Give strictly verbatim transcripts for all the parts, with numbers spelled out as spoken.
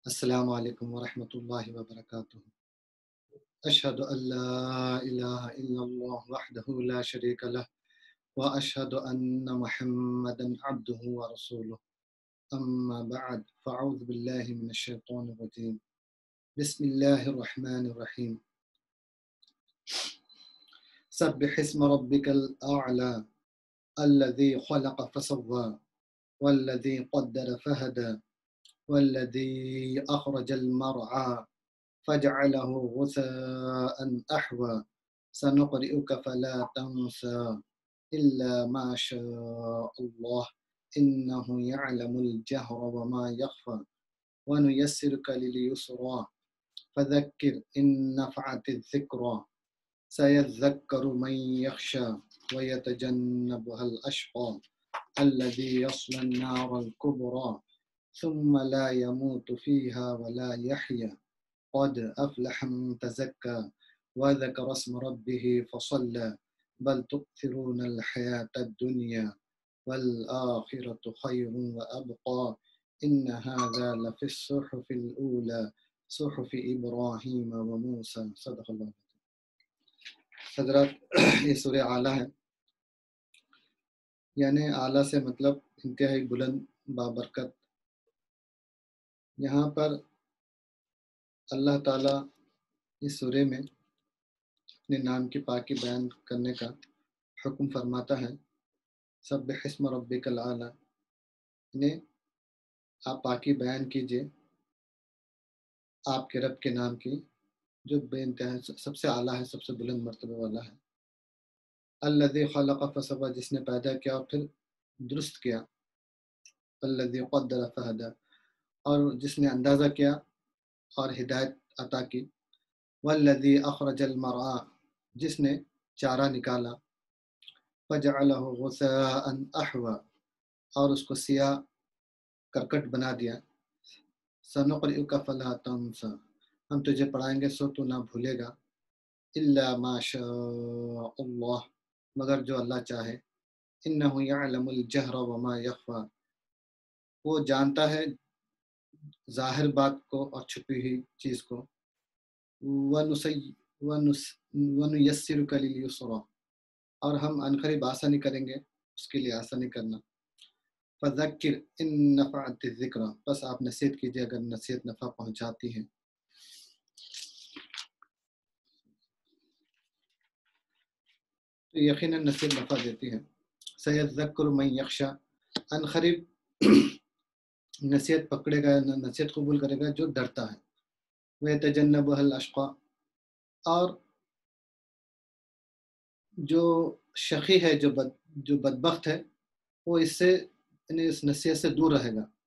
السلام علیکم ورحمۃ اللہ وبرکاتہ۔ اشہد ان لا الہ الا اللہ وحدہ لا شریک لہ واشہد ان محمدا عبدہ ورسولہ، اما بعد فاعوذ باللہ من الشیطان الرجیم، بسم اللہ الرحمن الرحیم۔ سبح اسم ربک الاعلی الذی خلق فسوى والذی قدر فہدى والذی اخرج المرعى فجعله غثاء أحوى سنقرئك فلا تنسى إلا ما شاء الله إنه يعلم الجهر وما يخفى ونيسرك لليسرى فذكر إن نفعت الذكرى سيذكر من يخشى ويتجنبها الأشقى الذي يصلى النار الكبرى ثم لا يموت فيها ولا يحيى قد أفلح من تزكى وذكر اسم ربه فصلى بل تؤثرون الحياة الدنيا والآخرة خير وأبقى إن هذا لفي الصحف الأولى صحف إبراهيم وموسى صدق اللہ۔ حضرات، یہ سورہ اعلیٰ ہے، یعنی اعلیٰ سے مطلب انتہائی بلند بابرکت۔ یہاں پر اللہ تعالیٰ اس سورے میں اپنے نام کی پاکی بیان کرنے کا حکم فرماتا ہے۔ سبح اسم ربک الاعلی، یعنی آپ پاکی بیان کیجئے آپ کے رب کے نام کی جو بے انتہا سب سے اعلیٰ ہے، سب سے بلند مرتبہ والا ہے۔ الذی خلق فسوى، جس نے پیدا کیا اور پھر درست کیا۔ الذی قدر فہدى، اور جس نے اندازہ کیا اور ہدایت عطا کی۔ والذی اخرج المرعى، جس نے چارہ نکالا۔ فجعلہ غثاء احوى، اور اس کو سیاہ کرکٹ بنا دیا۔ سنقرئک فلا تنسى، ہم تجھے پڑھائیں گے سو تو نہ بھولے گا۔ الا ما شاء اللہ، مگر جو اللہ چاہے۔ انہ یعلم الجہر وما یخفی، وہ جانتا ہے ظاہر بات کو اور چھپی ہوئی چیز کو۔ وَنُيَسِّرُكَ لِلْيُسْرَى، اور ہم عنقریب آسانی کریں گے اس کے لیے آسانی کرنا۔ فَذَكِّرْ إِن نَفَعَتِ الذِّكْرَى، بس آپ نصیحت کیجئے اگر نصیحت نفع پہنچاتی ہے۔ تو یقیناً نصیحت نفع دیتی ہے۔ سَيَذَّكَّرُ مَن يَخْشَى، عنقریب نصیحت پکڑے گا، نصیحت قبول کرے گا جو ڈرتا ہے۔ وَيَتَجَنَّبُهَا الْأَشْقَى، اور جو شقی ہے، جو بد جو بدبخت ہے، وہ اس سے یعنی اس نصیحت سے دور رہے گا۔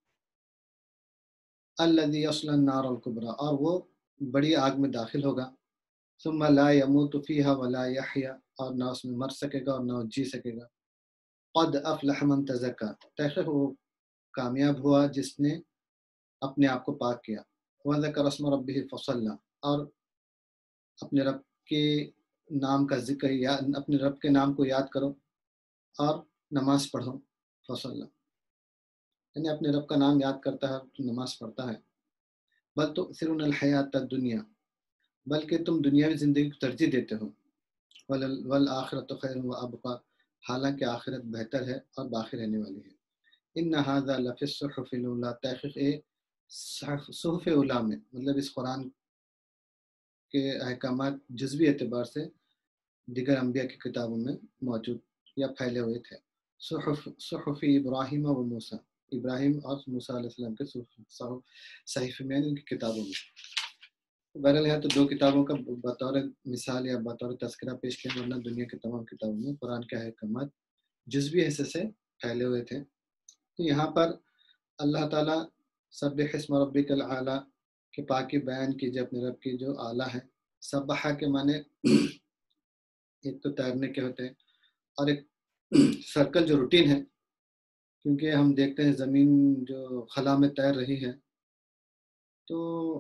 الذی یصلی النار الکبریٰ، اور وہ بڑی آگ میں داخل ہوگا۔ ثم لا يموت فیہا ولا یحییٰ، اور نہ اس میں مر سکے گا اور نہ جی سکے گا۔ قد افلح من تزکیٰ، تحقیق وہ کامیاب ہوا جس نے اپنے آپ کو پاک کیا۔ وذکر اسم ربہ فصلی، اور اپنے رب کے نام کا ذکر یا اپنے رب کے نام کو یاد کرو اور نماز پڑھو۔ فصلی، یعنی اپنے رب کا نام یاد کرتا ہے تو نماز پڑھتا ہے۔ بل تؤثرون الحیات الدنیا، بلکہ تم دنیاوی زندگی کو ترجیح دیتے ہو۔ والآخرۃ خیر وابقیٰ، حالانکہ آخرت بہتر ہے اور باقی رہنے والی ہے۔ ان ھذا لفی الصحف الاولیٰ، تحقیق صحف اولیٰ میں، مطلب اس قرآن کے احکامات جزوی اعتبار سے دیگر انبیاء کی کتابوں میں موجود یا پھیلے ہوئے تھے۔ صحف صحف ابراہیم و موسیٰ، ابراہیم اور موسیٰ علیہ السلام کے صحیفے میں، ان کی کتابوں میں۔ بہرحال یہاں تو دو کتابوں کا بطور مثال یا بطور تذکرہ پیش کیا، ورنہ دنیا کے تمام کتابوں میں قرآن کے احکامات جزوی حصے سے پھیلے ہوئے تھے۔ تو یہاں پر اللہ تعالیٰ سبح اسم ربک الاعلی کہ پاکی بیان کیجئے اپنے رب کی جو اعلیٰ ہے۔ سبحہ کے معنی ایک تو تیرنے کے ہوتے ہیں، اور ایک سرکل جو روٹین ہے، کیونکہ ہم دیکھتے ہیں زمین جو خلا میں تیر رہی ہے تو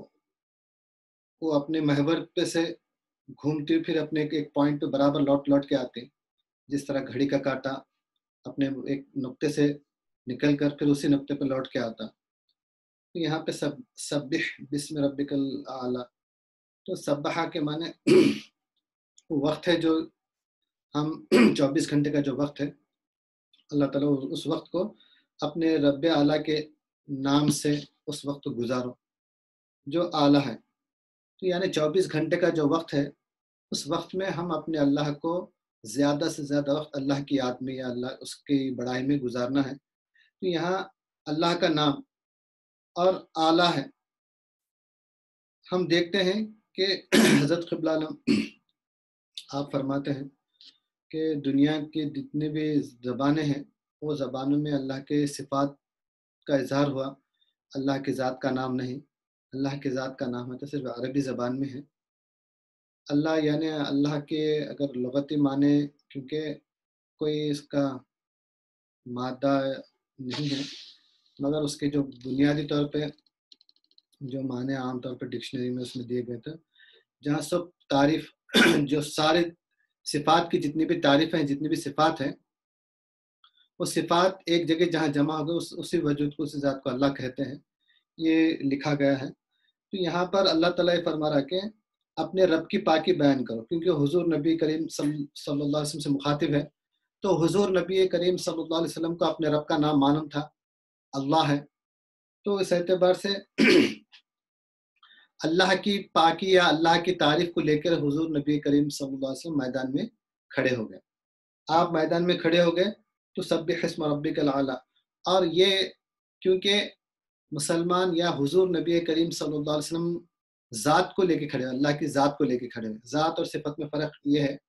وہ اپنے محور پہ سے گھومتی پھر اپنے ایک پوائنٹ پہ برابر لوٹ لوٹ کے آتی، جس طرح گھڑی کا کانٹا اپنے ایک نقطے سے نکل کر پھر اسی نقطے پہ لوٹ کے آتا۔ تو یہاں پہ سب سبح بسم ربک الاعلی، تو سبحہ کے معنی وقت ہے جو ہم چوبیس گھنٹے کا جو وقت ہے اللہ تعالیٰ اس وقت کو اپنے رب اعلیٰ کے نام سے اس وقت کو گزارو جو اعلیٰ ہے. تو یعنی چوبیس گھنٹے کا جو وقت ہے اس وقت میں ہم اپنے اللہ کو زیادہ سے زیادہ وقت اللہ کی یاد میں یا اللہ اس کی بڑائی میں گزارنا ہے. تو یہاں اللہ کا نام اور اعلیٰ ہے. ہم دیکھتے ہیں کہ حضرت قبلہ عالم آپ فرماتے ہیں کہ دنیا کے جتنے بھی زبانیں ہیں وہ زبانوں میں اللہ کے صفات کا اظہار ہوا، اللہ کی ذات کا نام نہیں. اللہ کی ذات کا نام ہے تو صرف عربی زبان میں ہے. اللہ یعنی اللہ کے اگر لغتی معنی، کیونکہ کوئی اس کا مادہ نہیں ہے، مگر اس کے جو بنیادی طور پہ جو معنی عام طور پہ ڈکشنری میں اس میں دیے گئے تھے، جہاں سب تعریف جو سارے صفات کی جتنی بھی تعریف ہیں، جتنی بھی صفات ہیں، وہ صفات ایک جگہ جہاں جمع ہو گئے اس اسی وجود کو، اسی ذات کو اللہ کہتے ہیں. یہ لکھا گیا ہے. تو یہاں پر اللہ تعالیٰ یہ فرما رہا کہ اپنے رب کی پاکی بیان کرو، کیونکہ حضور نبی کریم صلی اللہ علیہ وسلم سے مخاطب ہے. تو حضور نبی کریم صلی اللہ علیہ وسلم کو اپنے رب کا نام معلوم تھا، اللہ ہے. تو اس اعتبار سے اللہ کی پاکی یا اللہ کی تعریف کو لے کر حضور نبی کریم صلی اللہ علیہ وسلم میدان میں کھڑے ہو گئے. آپ میدان میں کھڑے ہو گئے تو سبح اسم ربک الاعلی. اور یہ کیونکہ مسلمان یا حضور نبی کریم صلی اللہ علیہ وسلم ذات کو لے کے کھڑے، اللہ کی ذات کو لے کے کھڑے. ذات اور صفت میں فرق یہ ہے،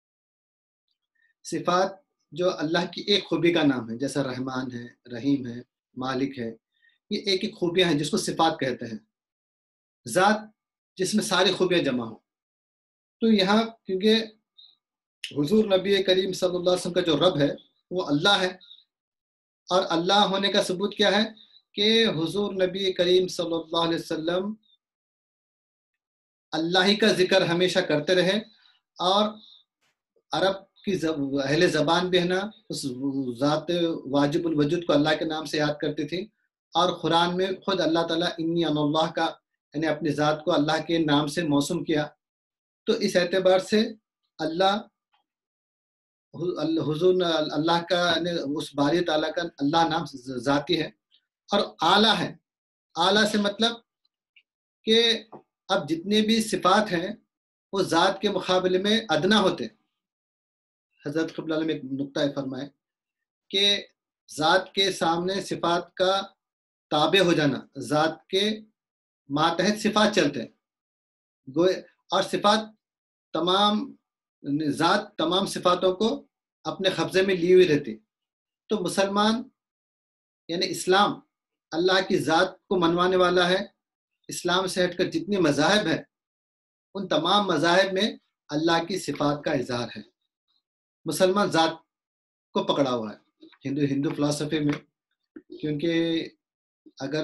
صفات جو اللہ کی ایک خوبی کا نام ہے، جیسا رحمان ہے، رحیم ہے، مالک ہے، یہ ایک ایک خوبیاں ہیں جس کو صفات کہتے ہیں. ذات جس میں ساری خوبیاں جمع ہوں. تو یہاں کیونکہ حضور نبی کریم صلی اللہ علیہ وسلم کا جو رب ہے وہ اللہ ہے، اور اللہ ہونے کا ثبوت کیا ہے کہ حضور نبی کریم صلی اللہ علیہ وسلم اللہ ہی کا ذکر ہمیشہ کرتے رہے. اور عرب کی اہل زبان بھی ہے نا اس ذات واجب الوجود کو اللہ کے نام سے یاد کرتی تھی. اور قرآن میں خود اللہ تعالیٰ انی انا اللہ کا یعنی اپنی ذات کو اللہ کے نام سے موسوم کیا. تو اس اعتبار سے اللہ حضور اللہ کا اس باری تعالیٰ کا اللہ نام ذاتی ہے اور اعلیٰ ہے. اعلیٰ سے مطلب کہ اب جتنے بھی صفات ہیں وہ ذات کے مقابلے میں ادنا ہوتے. حضرت قبلہ عالم ایک نقطہ فرمائے کہ ذات کے سامنے صفات کا تابع ہو جانا، ذات کے ماتحت صفات چلتے گوئے، اور صفات تمام ذات تمام صفاتوں کو اپنے قبضے میں لی ہوئی رہتی. تو مسلمان یعنی اسلام اللہ کی ذات کو منوانے والا ہے. اسلام سے ہٹ کر جتنی مذاہب ہیں ان تمام مذاہب میں اللہ کی صفات کا اظہار ہے. مسلمان ذات کو پکڑا ہوا ہے. ہندو ہندو فلسفی میں، کیونکہ اگر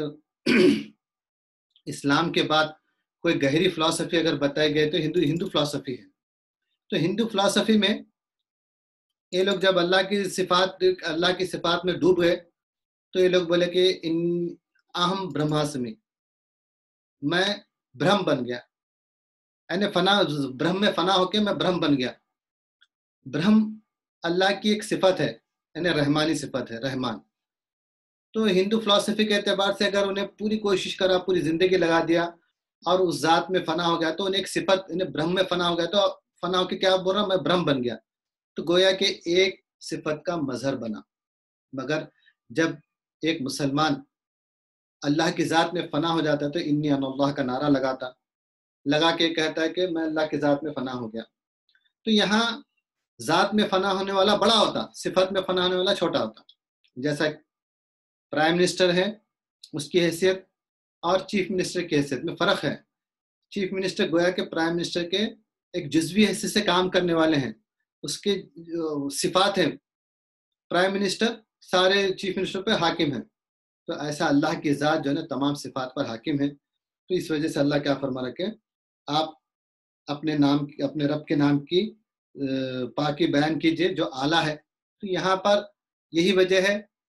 اسلام کے بعد کوئی گہری فلسفی اگر بتائے گئے تو ہندو ہندو فلسفی ہے. تو ہندو فلسفی میں یہ لوگ جب اللہ کی صفات اللہ کی صفات میں ڈوب گئے تو یہ لوگ بولے کہ ان اہم برہماسمی، میں برہم بن گیا، یعنی فنا برہم میں فنا ہو کے میں برہم بن گیا. برہم اللہ کی ایک صفت ہے، یعنی رحمانی صفت ہے، رحمان. تو ہندو فلسفی کے اعتبار سے اگر انہیں پوری کوشش کرا، پوری زندگی لگا دیا اور اس ذات میں فنا ہو گیا تو انہیں ایک صفت، انہیں برہم میں فنا ہو گیا تو فنا ہو کے کیا بول رہا میں برہم بن گیا. تو گویا کہ ایک صفت کا مظہر بنا. مگر جب ایک مسلمان اللہ کی ذات میں فنا ہو جاتا ہے تو انی انا اللہ کا نعرہ لگاتا لگا کے کہتا ہے کہ میں اللہ کی ذات میں فنا ہو گیا. تو یہاں ذات میں فنا ہونے والا بڑا ہوتا، صفت میں فنا ہونے والا چھوٹا ہوتا. جیسا پرائم منسٹر ہے، اس کی حیثیت اور چیف منسٹر کی حیثیت میں فرق ہے. چیف منسٹر گویا کہ پرائم منسٹر کے ایک جزوی حصے سے کام کرنے والے ہیں، اس کے صفات ہیں. پرائم منسٹر سارے چیف منسٹر پہ حاکم ہیں. تو ایسا اللہ کی ذات جو ہے نا تمام صفات پر حاکم ہے. تو اس وجہ سے اللہ کیا فرما رکھے، آپ اپنے نام اپنے رب کے نام کی پاکی بیان کیجئے جو اعلیٰ ہے. تو یہاں پر یہی وجہ ہے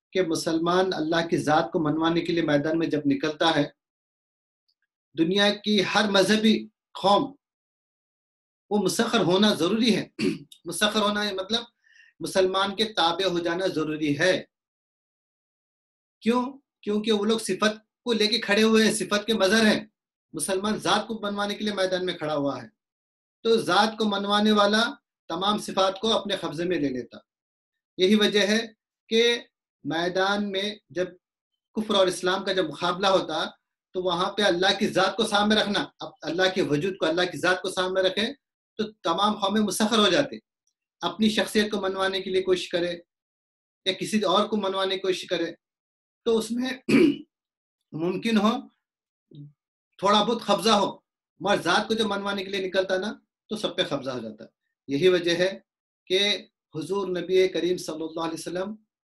کہ مسلمان اللہ کی ذات کو منوانے کے لیے میدان میں جب نکلتا ہے، دنیا کی ہر مذہبی قوم وہ مسخر ہونا ضروری ہے۔ مسخر ہونا مطلب مسلمان کے تابع ہو جانا ضروری ہے۔ کیوں؟ کیونکہ وہ لوگ صفت کو لے کے کھڑے ہوئے ہیں، صفت کے مظہر ہیں۔ مسلمان ذات کو منوانے کے لیے میدان میں کھڑا ہوا ہے، تو ذات کو منوانے والا تمام صفات کو اپنے قبضے میں لے لیتا۔ یہی وجہ ہے کہ میدان میں جب کفر اور اسلام کا جب مقابلہ ہوتا تو وہاں پہ اللہ کی ذات کو سامنے رکھنا، اب اللہ کے وجود کو، اللہ کی ذات کو سامنے رکھیں تو تمام قومیں مسخر ہو جاتے۔ اپنی شخصیت کو منوانے کے لیے کوشش کرے یا کسی اور کو منوانے کی کوشش کرے تو اس میں ممکن ہو تھوڑا بہت قبضہ ہو، مگر ذات کو جو منوانے کے لیے نکلتا نا تو سب پہ قبضہ ہو جاتا۔ یہی وجہ ہے کہ حضور نبی کریم صلی اللہ علیہ وسلم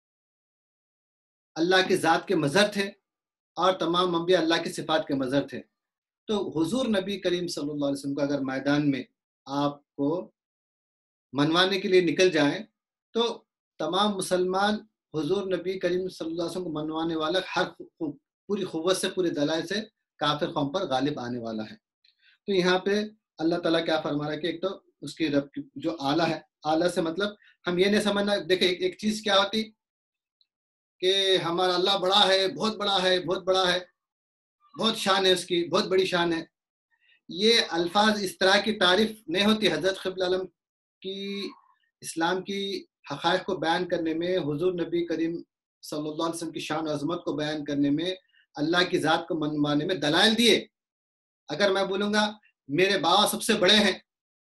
اللہ کی ذات کے مظہر تھے اور تمام انبیاء اللہ کی صفات کے مظہر تھے۔ تو حضور نبی کریم صلی اللہ علیہ وسلم کا اگر میدان میں آپ کو منوانے کے لیے نکل جائیں تو تمام مسلمان حضور نبی کریم صلی اللہ علیہ وسلم کو منوانے والا ہر پوری قوت سے، پورے دلائل سے کافر قوم پر غالب آنے والا ہے۔ تو یہاں پہ اللہ تعالیٰ کیا فرما رہا ہے کہ ایک تو اس کی رب جو اعلیٰ ہے، اعلیٰ سے مطلب ہم یہ نہیں سمجھنا، دیکھیں ایک چیز کیا ہوتی کہ ہمارا اللہ بڑا ہے، بہت بڑا ہے، بہت بڑا ہے، بہت شان ہے اس کی، بہت بڑی شان ہے۔ یہ الفاظ اس طرح کی تعریف نہیں ہوتی۔ حضرت قبل عالم کی اسلام کی حقائق کو بیان کرنے میں، حضور نبی کریم صلی اللہ علیہ وسلم کی شان و عظمت کو بیان کرنے میں، اللہ کی ذات کو منوانے میں دلائل دیے۔ اگر میں بولوں گا میرے بابا سب سے بڑے ہیں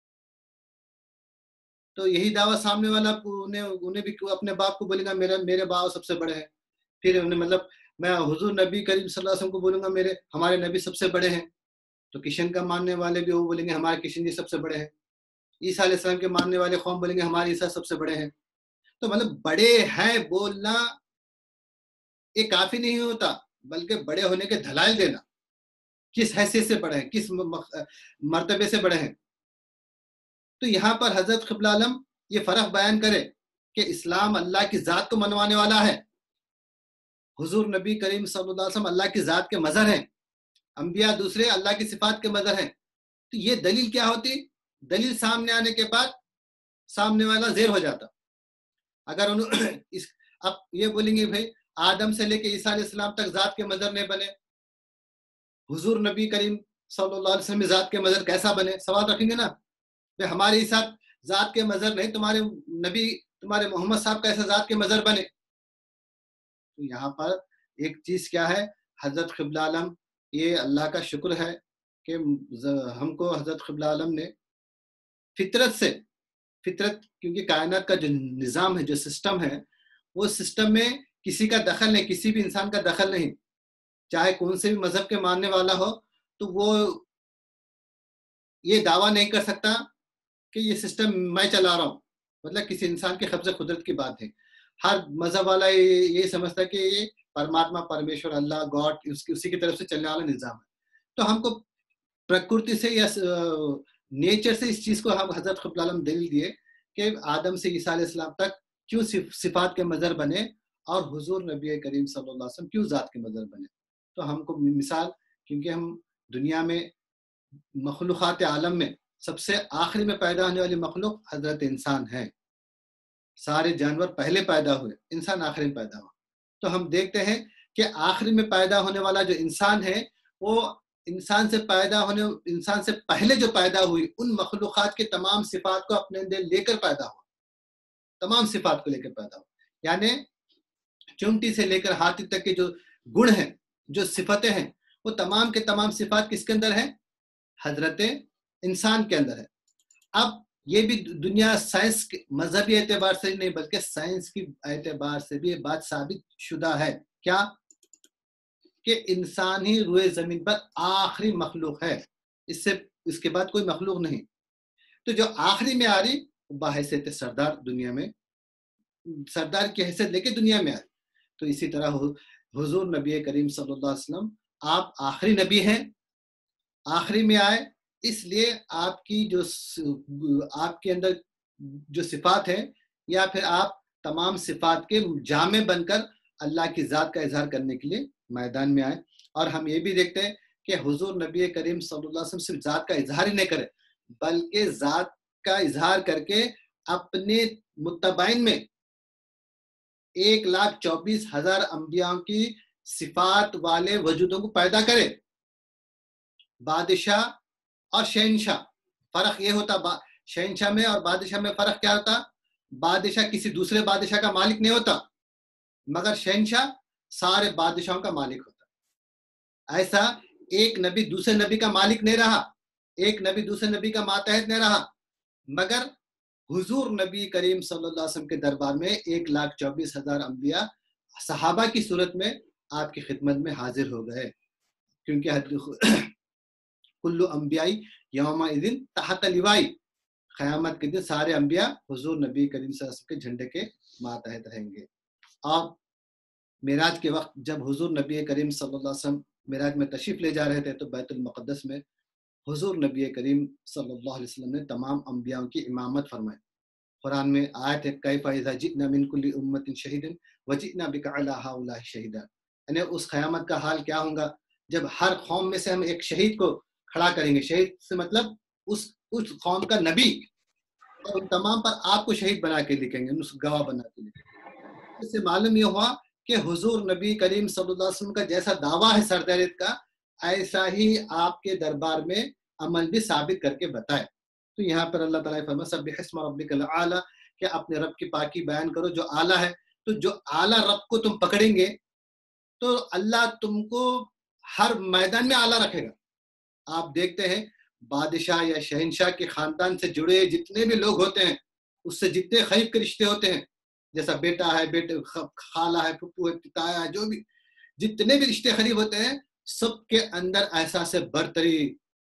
تو یہی دعویٰ سامنے والا انہیں, انہیں بھی اپنے باپ کو بولے گا میرے میرے بابا سب سے بڑے ہیں۔ پھر انہیں مطلب میں حضور نبی کریم صلی اللہ علیہ وسلم کو بولوں گا میرے ہمارے نبی سب سے بڑے ہیں، تو کشن کا ماننے والے بھی وہ بولیں گے ہمارے کشن جی سب سے بڑے ہیں۔ عیسیٰ علیہ السلام کے ماننے والے قوم بولیں گے ہمارے عیسیٰ سب سے بڑے ہیں۔ تو مطلب بڑے ہیں بولنا یہ کافی نہیں ہوتا، بلکہ بڑے ہونے کے دلائل دینا، کس حیثیت سے بڑے ہیں، کس مرتبے سے بڑے ہیں۔ تو یہاں پر حضرت قبل عالم یہ فرق بیان کرے کہ اسلام اللہ کی ذات کو منوانے والا ہے، حضور نبی کریم صلی اللہ علیہ وسلم اللہ کی ذات کے مظہر ہیں، انبیاء دوسرے اللہ کی صفات کے مظہر ہیں۔ تو یہ دلیل کیا ہوتی؟ دلیل سامنے آنے کے بعد سامنے والا زیر ہو جاتا۔ اگر انہوں اس اب یہ بولیں گے بھائی آدم سے لے کے عیسیٰ علیہ السلام تک ذات کے مظہر نہیں بنے، حضور نبی کریم صلی اللہ علیہ وسلم ذات کے مظہر کیسا بنے؟ سوال رکھیں گے نا، بھائی ہمارے ساتھ ذات کے مظہر نہیں، تمہارے نبی تمہارے محمد صاحب کیسے ذات کے مظہر بنے؟ تو یہاں پر ایک چیز کیا ہے، حضرت قبل عالم، یہ اللہ کا شکر ہے کہ ہم کو حضرت قبل عالم نے فطرت سے، فطرت کیونکہ کائنات کا جو نظام ہے، جو سسٹم ہے، وہ سسٹم میں کسی کا دخل نہیں، کسی بھی انسان کا دخل نہیں، چاہے کون سے بھی مذہب کے ماننے والا ہو، تو وہ یہ دعویٰ نہیں کر سکتا کہ یہ سسٹم میں چلا رہا ہوں، مطلب کسی انسان کے قبضہ قدرت کی بات ہے۔ ہر مذہب والا یہ سمجھتا ہے کہ یہ پرماتما، پرمیشور، اللہ، گاڈ، اسی کی طرف سے چلنے والا نظام ہے۔ تو ہم کو پرکرتی سے یا نیچر سے اس چیز کو ہم حضرت قبل عالم دلیل دیے کہ آدم سے عیسیٰ علیہ السلام تک کیوں صفات کے مظہر بنے اور حضور نبی کریم صلی اللہ علیہ وسلم کیوں ذات کے مظہر بنے۔ تو ہم کو مثال، کیونکہ ہم دنیا میں مخلوقات عالم میں سب سے آخری میں پیدا ہونے والی مخلوق حضرت انسان ہے۔ سارے جانور پہلے پیدا ہوئے، انسان آخری میں پیدا ہوا۔ تو ہم دیکھتے ہیں کہ آخری میں پیدا ہونے والا جو انسان ہے وہ انسان سے پیدا ہونے انسان سے پہلے جو پیدا ہوئی ان مخلوقات کے تمام صفات کو اپنے اندر لے کر پیدا ہوا، تمام صفات کو لے کر پیدا ہوا۔ یعنی چونٹی سے لے کر ہاتھی تک کے جو گن ہیں، جو صفتیں ہیں، وہ تمام کے تمام صفات کس کے اندر ہیں؟ حضرت انسان کے اندر ہے۔ اب یہ بھی دنیا سائنس کے مذہبی اعتبار سے نہیں بلکہ سائنس کی اعتبار سے بھی یہ بات ثابت شدہ ہے، کیا کہ انسان ہی روئے زمین پر آخری مخلوق ہے، اس سے اس کے بعد کوئی مخلوق نہیں۔ تو جو آخری میں آ رہی باحیثیت سردار، دنیا میں سردار کی حیثیت لے کے دنیا میں آ رہی۔ تو اسی طرح حضور نبی کریم صلی اللہ علیہ وسلم آپ آخری نبی ہیں، آخری میں آئے، اس لیے آپ کی جو آپ کے اندر جو صفات ہیں، یا پھر آپ تمام صفات کے جامع بن کر اللہ کی ذات کا اظہار کرنے کے لیے میدان میں آئے. اور ہم یہ بھی دیکھتے ہیں کہ حضور نبی کریم صلی اللہ علیہ وسلم صرف ذات کا اظہار ہی نہیں کرے بلکہ ذات کا اظہار کر کے اپنے متبعین میں ایک لاکھ چوبیس ہزار انبیاء کی صفات والے وجودوں کو پیدا کرے. بادشاہ اور شہنشاہ فرق یہ ہوتا، شہنشاہ میں اور بادشاہ میں فرق کیا ہوتا؟ بادشاہ کسی دوسرے بادشاہ کا مالک نہیں ہوتا مگر شہنشاہ سارے بادشاہوں کا مالک ہوتا. ایسا ایک نبی دوسرے نبی کا مالک نہیں رہا، ایک نبی دوسرے نبی کا ماتحت نہیں رہا، مگر حضور نبی کریم صلی اللہ علیہ وسلم کے دربار میں ایک لاکھ چوبیس ہزار انبیاء صحابہ کی صورت میں آپ کی خدمت میں حاضر ہو گئے. کیونکہ کل انبیاء یوم الدین تحت لوائی، قیامت کے دن سارے انبیاء حضور نبی کریم صلی اللہ علیہ وسلم کے جھنڈے کے ماتحت رہیں گے. اور معراج کے وقت جب حضور نبی کریم صلی اللہ علیہ وسلم معراج میں تشریف لے جا رہے تھے تو بیت المقدس میں حضور نبی کریم صلی اللہ علیہ وسلم نے تمام انبیاء کی امامت فرمائی. قرآن میں آیت ہے کیف اذا جئنا من کل امۃ شہید وجئنا بک علی ہؤلاء شہیدا، یعنی اس قیامت کا حال کیا ہوگا جب ہر قوم میں سے ہم ایک شہید کو کھڑا کریں گے. شہید سے مطلب اس اس قوم کا نبی، اور ان تمام پر آپ کو شہید بنا کے لکھیں گے، اس گواہ بنا کے لکھیں گے. اس سے معلوم یہ ہوا کہ حضور نبی کریم صلی اللہ علیہ وسلم کا جیسا دعویٰ ہے سردریت کا، ایسا ہی آپ کے دربار میں عمل بھی ثابت کر کے بتائے. تو یہاں پر اللہ تعالیٰ فرمایا سبح اسم ربک الاعلی، کہ اپنے رب کی پاکی بیان کرو جو اعلیٰ ہے. تو جو اعلیٰ رب کو تم پکڑیں گے تو اللہ تم کو ہر میدان میں اعلیٰ رکھے گا. آپ دیکھتے ہیں بادشاہ یا شہنشاہ کے خاندان سے جڑے جتنے بھی لوگ ہوتے ہیں، اس سے جتنے قریب کے رشتے ہوتے ہیں، جیسا بیٹا ہے، بیٹے خالہ ہے، پھپھو ہے، تایا ہے، جو بھی جتنے بھی رشتے قریب ہوتے ہیں، سب کے اندر احساس برتری،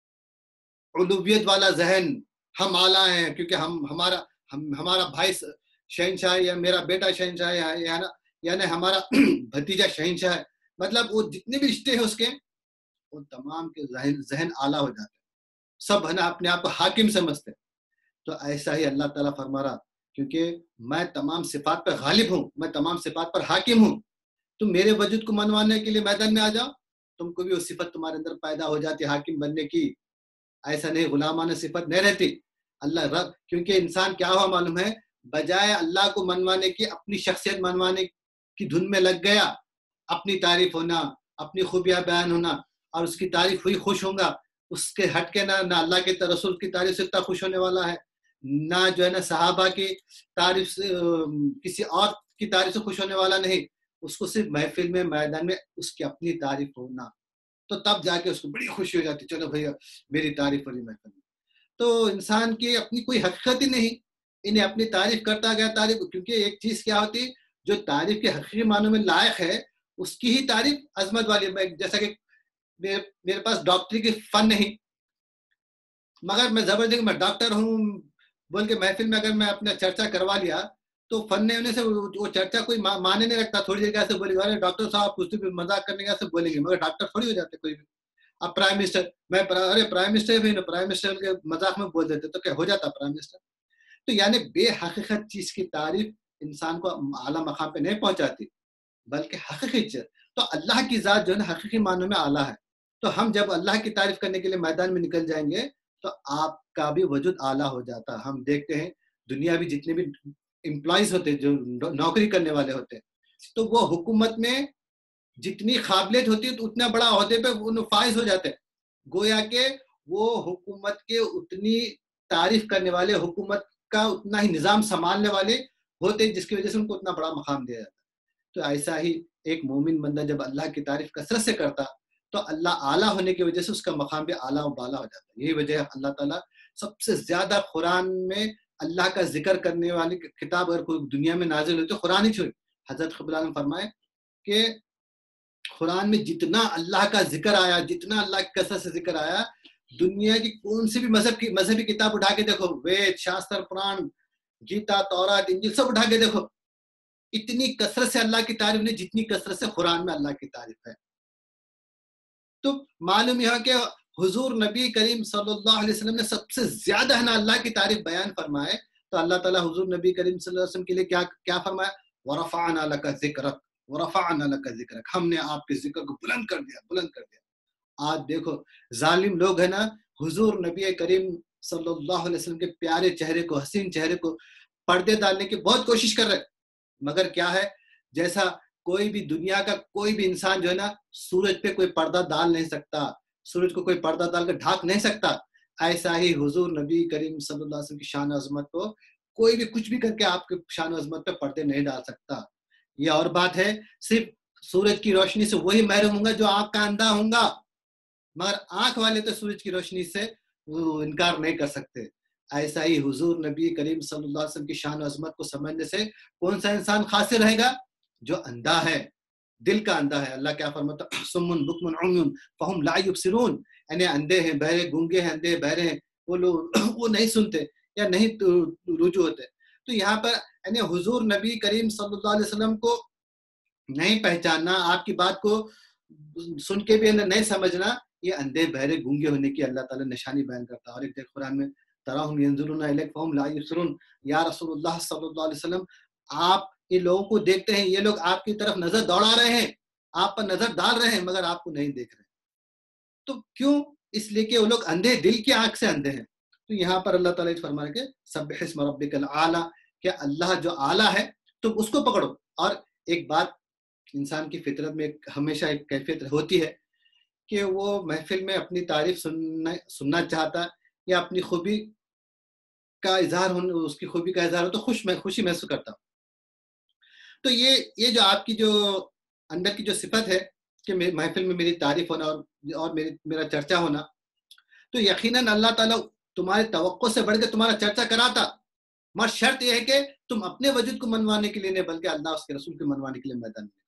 علویت والا ذہن، ہم اعلیٰ ہیں کیونکہ ہم ہمارا ہم ہمارا بھائی شہنشاہ ہے یا میرا بیٹا شہنشاہ ہے یا نا یعنی ہمارا بھتیجا شہنشاہ ہے. مطلب وہ جتنے بھی رشتے ہیں اس کے، وہ تمام کے ذہن ذہن اعلیٰ ہو جاتے ہیں، سب ہے نا اپنے آپ کو حاکم سمجھتے ہیں. تو ایسا ہی اللہ تعالیٰ فرما رہا کیونکہ میں تمام صفات پر غالب ہوں، میں تمام صفات پر حاکم ہوں. تم میرے وجود کو منوانے کے لیے میدان میں آ جاؤ، تم کو بھی وہ صفت تمہارے اندر پیدا ہو جاتی حاکم بننے کی. ایسا نہیں غلامانہ صفت نہیں رہتی. اللہ رب کیونکہ انسان کیا ہوا معلوم ہے، بجائے اللہ کو منوانے کی اپنی شخصیت منوانے کی دھن میں لگ گیا. اپنی تعریف ہونا، اپنی خوبیاں بیان ہونا اور اس کی تعریف ہوئی خوش ہوں گا، اس کے ہٹ کے نہ نہ اللہ کے رسول کی تعریف سے اتنا خوش ہونے والا ہے، نہ جو ہے نا صحابہ کی تعریف سے کسی اور کی تعریف سے خوش ہونے والا نہیں. اس کو صرف محفل میں میدان میں اس کی اپنی تعریف ہونا، تو تب جا کے اس کو بڑی خوشی ہو جاتی، چلو بھیا میری تعریف ہو رہی محفل میں. تو انسان کی اپنی کوئی حقیقت ہی نہیں، انہیں اپنی تعریف کرتا گیا تعریف. کیونکہ ایک چیز کیا ہوتی جو تعریف کے حقیقی معنوں میں لائق ہے اس کی ہی تعریف عظمت والی. جیسا کہ میرے پاس ڈاکٹری کی فن نہیں مگر میں زبردستی میں ڈاکٹر ہوں بول کے محفل میں اگر میں اپنا چرچا کروا لیا تو فن نے انہیں سے وہ چرچا کوئی مانے نہیں رکھتا. تھوڑی دیر سے بولے گا ڈاکٹر صاحب کچھ بھی مذاق کرنے کا سے بولیں گے مگر ڈاکٹر تھوڑی ہو جاتے کوئی بھی. اب پرائم منسٹر میں ارے پرائم منسٹر بھی پرائم منسٹر کے مذاق میں بول دیتے تو کیا ہو جاتا پرائم منسٹر. تو یعنی بے حقیقت چیز کی تعریف انسان کو اعلیٰ مقام پہ نہیں پہنچاتی بلکہ حقیقی چیز. تو اللہ کی ذات جو ہے نا حقیقی معنوں میں اعلیٰ ہے. تو ہم جب اللہ کی تعریف کرنے کے لیے میدان میں نکل جائیں گے تو آپ کا بھی وجود اعلیٰ ہو جاتا. ہم دیکھتے ہیں دنیا بھی جتنے بھی امپلائیز ہوتے ہیں جو نوکری کرنے والے ہوتے ہیں تو وہ حکومت میں جتنی قابلیت ہوتی ہے تو اتنا بڑا عہدے پہ وہ فائز ہو جاتے ہیں. گویا کہ وہ حکومت کے اتنی تعریف کرنے والے، حکومت کا اتنا ہی نظام سنبھالنے والے ہوتے جس کی وجہ سے ان کو اتنا بڑا مقام دیا جاتا. تو ایسا ہی ایک مومن بندہ جب اللہ کی تعریف کثرت سے کرتا تو اللہ اعلیٰ ہونے کی وجہ سے اس کا مقام بھی اعلیٰ و بالا ہو جاتا. یہی وجہ ہے اللہ تعالیٰ سب سے زیادہ قرآن میں اللہ کا ذکر کرنے والی کتاب اگر کوئی دنیا میں نازل ہوتی تو قرآن ہی چھوئی. حضرت خبر عالم فرمائے کہ قرآن میں جتنا اللہ کا ذکر آیا، جتنا اللہ کی کثرت سے ذکر آیا، دنیا کی کون سی بھی مذہب کی مذہبی کتاب اٹھا کے دیکھو، وید، شاستر، پران، گیتا، تورات، انجیل سب اٹھا کے دیکھو، اتنی کثرت سے اللہ کی تعریف نہیں جتنی کثرت سے قرآن میں اللہ کی تعریف ہے. تو معلوم یہ کہ حضور نبی کریم صلی اللہ علیہ وسلم نے سب سے زیادہ ہے نا اللہ کی تعریف بیان فرمائے. تو اللہ تعالیٰ حضور نبی کریم صلی اللہ علیہ وسلم کے لیے کیا کیا فرمایا؟ وَرَفَعْنَا لَكَ ذِكْرَكَ، وَرَفَعْنَا لَكَ ذِكْرَكَ، ہم نے آپ کے ذکر کو بلند کر دیا بلند کر دیا. آج دیکھو ظالم لوگ ہیں نا، حضور نبی کریم صلی اللہ علیہ وسلم کے پیارے چہرے کو، حسین چہرے کو پردے ڈالنے کی بہت کوشش کر رہے، مگر کیا ہے، جیسا کوئی بھی دنیا کا کوئی بھی انسان جو ہے نا سورج پہ کوئی پردہ ڈال نہیں سکتا، سورج کو کوئی پردہ ڈال کر ڈھانک نہیں سکتا، ایسا ہی حضور نبی کریم صلی اللہ علیہ وسلم کی شان و عظمت کو کوئی بھی کچھ بھی کر کے آپ کے شان و عظمت پہ پردے نہیں ڈال سکتا. یہ اور بات ہے، صرف سورج کی روشنی سے وہی محروم ہوں گا جو آنکھ کا اندھا ہوں گا، مگر آنکھ والے تو سورج کی روشنی سے وہ انکار نہیں کر سکتے. ایسا ہی حضور نبی کریم صلی اللہ علیہ وسلم کی شان و عظمت کو سمجھنے سے کون سا انسان خاص رہے گا؟ جو اندھا ہے، دل کا اندھا ہے. اللہ کیا فرماتا ہے، صم بکم عمی فہم لا یبصرون، یعنی اندھے ہیں، بہرے، گونگے ہیں، اندھے بہرے ہیں، وہ لوگ وہ نہیں سنتے یا نہیں رجوع ہوتے. تو یہاں پر یعنی حضور نبی کریم صلی اللہ علیہ وسلم کو نہیں پہچاننا، آپ کی بات کو سن کے بھی نہیں سمجھنا، یہ اندھے بہرے گونگے ہونے کی اللہ تعالیٰ نشانی بیان کرتا ہے. اور ایک دیکھ قرآن میں تراہم ینظرون الیک فہم لا یبصرون، یا رسول اللہ صلی اللہ علیہ وسلم آپ ان لوگوں کو دیکھتے ہیں، یہ لوگ آپ کی طرف نظر دوڑا رہے ہیں، آپ پر نظر ڈال رہے ہیں، مگر آپ کو نہیں دیکھ رہے. تو کیوں؟ اس لیے کہ وہ لوگ اندھے، دل کی آنکھ سے اندھے ہیں. تو یہاں پر اللہ تعالیٰ فرما رہے کہ سبح اسم ربک الاعلیٰ، کہ اللہ جو اعلیٰ ہے تم اس کو پکڑو. اور ایک بات انسان کی فطرت میں ہمیشہ ایک کیفیت ہوتی ہے کہ وہ محفل میں اپنی تعریف سننا سننا چاہتا یا اپنی خوبی کا اظہار ہو، اس کی خوبی کا اظہار ہو تو خوش میں خوشی محسوس کرتا. تو یہ یہ جو آپ کی جو اندر کی جو صفت ہے کہ محفل میں میری تعریف ہونا اور اور میری میرا چرچا ہونا، تو یقیناً اللہ تعالیٰ تمہاری توقع سے بڑھ کے تمہارا چرچا کراتا، مگر شرط یہ ہے کہ تم اپنے وجود کو منوانے کے لیے نہیں بلکہ اللہ اس کے رسول کو منوانے کے لیے میدان میں.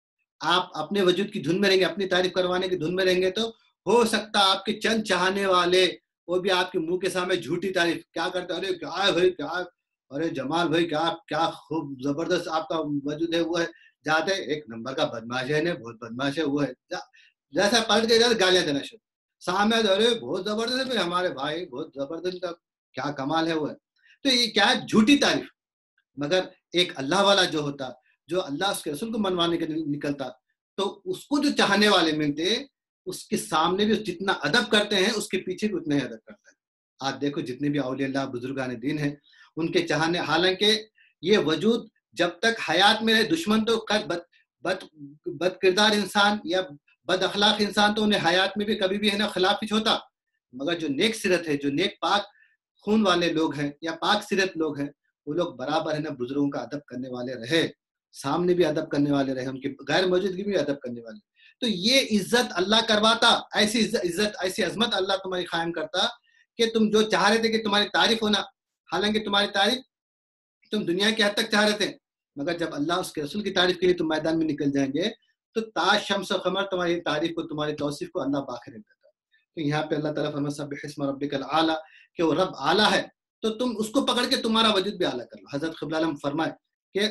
آپ اپنے وجود کی دھن میں رہیں گے، اپنی تعریف کروانے کی دھن میں رہیں گے تو ہو سکتا آپ کے چند چاہنے والے وہ بھی آپ کے منہ کے سامنے جھوٹی تعریف کیا کرتے، ارے کیا ہے بھائی، کیا ارے جمال بھائی، کیا کیا خوب زبردست آپ کا وجود ہے، وہ ہے جاتے ایک نمبر کا بدماش ہے، بہت بدماش ہے، وہ ہے جیسا پلٹ کے جاتے گالیاں دینا شروع سامنے، ارے بہت زبردست ہے ہمارے بھائی، بہت زبردست، کیا کمال ہے وہ ہے. تو یہ کیا ہے؟ جھوٹی تعریف. مگر ایک اللہ والا جو ہوتا، جو اللہ اس کے رسول کو منوانے کے لیے نکلتا، تو اس کو جو چاہنے والے ملتے، اس کے سامنے بھی جتنا ادب کرتے ہیں اس کے پیچھے بھی اتنا ہی ادب کرتے ہیں. آج دیکھو جتنے بھی اولیاء اللہ بزرگان دین ہیں، ان کے چاہنے، حالانکہ یہ وجود جب تک حیات میں رہے، دشمن تو بد بد بد کردار انسان یا بد اخلاق انسان تو انہیں حیات میں بھی کبھی بھی ہے نا خلاف کچھ ہوتا، مگر جو نیک سیرت ہے، جو نیک پاک خون والے لوگ ہیں یا پاک سیرت لوگ ہیں، وہ لوگ برابر ہے نا بزرگوں کا ادب کرنے والے رہے، سامنے بھی ادب کرنے والے رہے، ان کی غیر موجودگی بھی ادب کرنے والے. تو یہ عزت اللہ کرواتا، ایسی عزت ایسی عظمت اللہ تمہاری قائم کرتا کہ تم جو چاہ رہے تھے کہ تمہاری تعریف ہونا، حالانکہ تمہاری تعریف تم دنیا کی حد تک چاہ رہے تھے، مگر جب اللہ اس کے رسول کی تعریف کے لیے تم میدان میں نکل جائیں گے تو تاج شمس و قمر تمہاری تعریف کو، تمہاری توصیف کو اللہ باخر دیتا. تو یہاں پہ اللہ تعالیٰ فرماتا ہے سبح اسم ربک الاعلیٰ، کہ وہ رب اعلیٰ ہے تو تم اس کو پکڑ کے تمہارا وجود بھی اعلیٰ کر لو. حضرت قبلہ عالم فرمائے کہ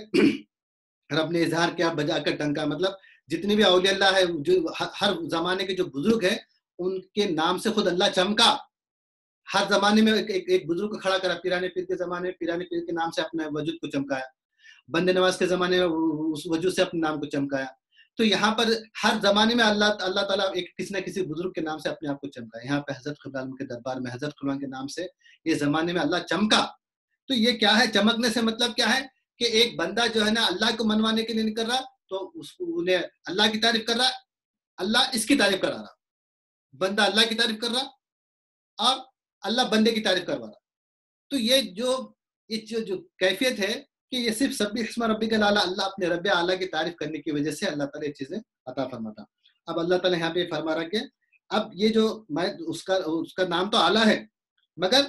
رب نے اظہار کیا بجا کر ٹنکا، مطلب جتنے بھی اولیاء اللہ ہے، جو ہر زمانے کے جو بزرگ ہیں، ان کے نام سے خود اللہ چمکا. ہر زمانے میں ایک, ایک بزرگ کو کھڑا کرا، پیرانے پیر کے زمانے میں پیرانے پیر کے نام سے اپنے وجود کو چمکایا، بند نواز کے زمانے میں اس وجود سے اپنے نام کو چمکایا. تو یہاں پر ہر زمانے میں اللہ اللہ تعالیٰ ایک کسی نہ کسی بزرگ کے نام سے اپنے آپ کو چمکایا. یہاں پہ حضرت قبلہ عالم کے دربار میں حضرت قبلہ کے نام سے یہ زمانے میں اللہ چمکا. تو یہ کیا ہے؟ چمکنے سے مطلب کیا ہے کہ ایک بندہ جو ہے نا اللہ کو منوانے کے لیے نہیں کر رہا تو اس کو انہیں اللہ کی تعریف کر رہا، اللہ اس کی تعریف کرا رہا، بندہ اللہ کی تعریف کر رہا اور اللہ بندے کی تعریف کروا رہا. تو یہ جو یہ جو, جو کیفیت ہے کہ یہ صرف سبح اسم ربک الاعلیٰ، اللہ اپنے رب اعلیٰ کی تعریف کرنے کی وجہ سے اللہ تعالیٰ یہ چیزیں عطا فرماتا. اب اللہ تعالیٰ یہاں پہ فرما رہا کہ اب یہ جو میں اس کا اس کا نام تو اعلیٰ ہے، مگر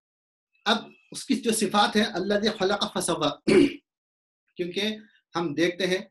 اب اس کی جو صفات ہے الذی خلق فسوی، کیونکہ ہم دیکھتے ہیں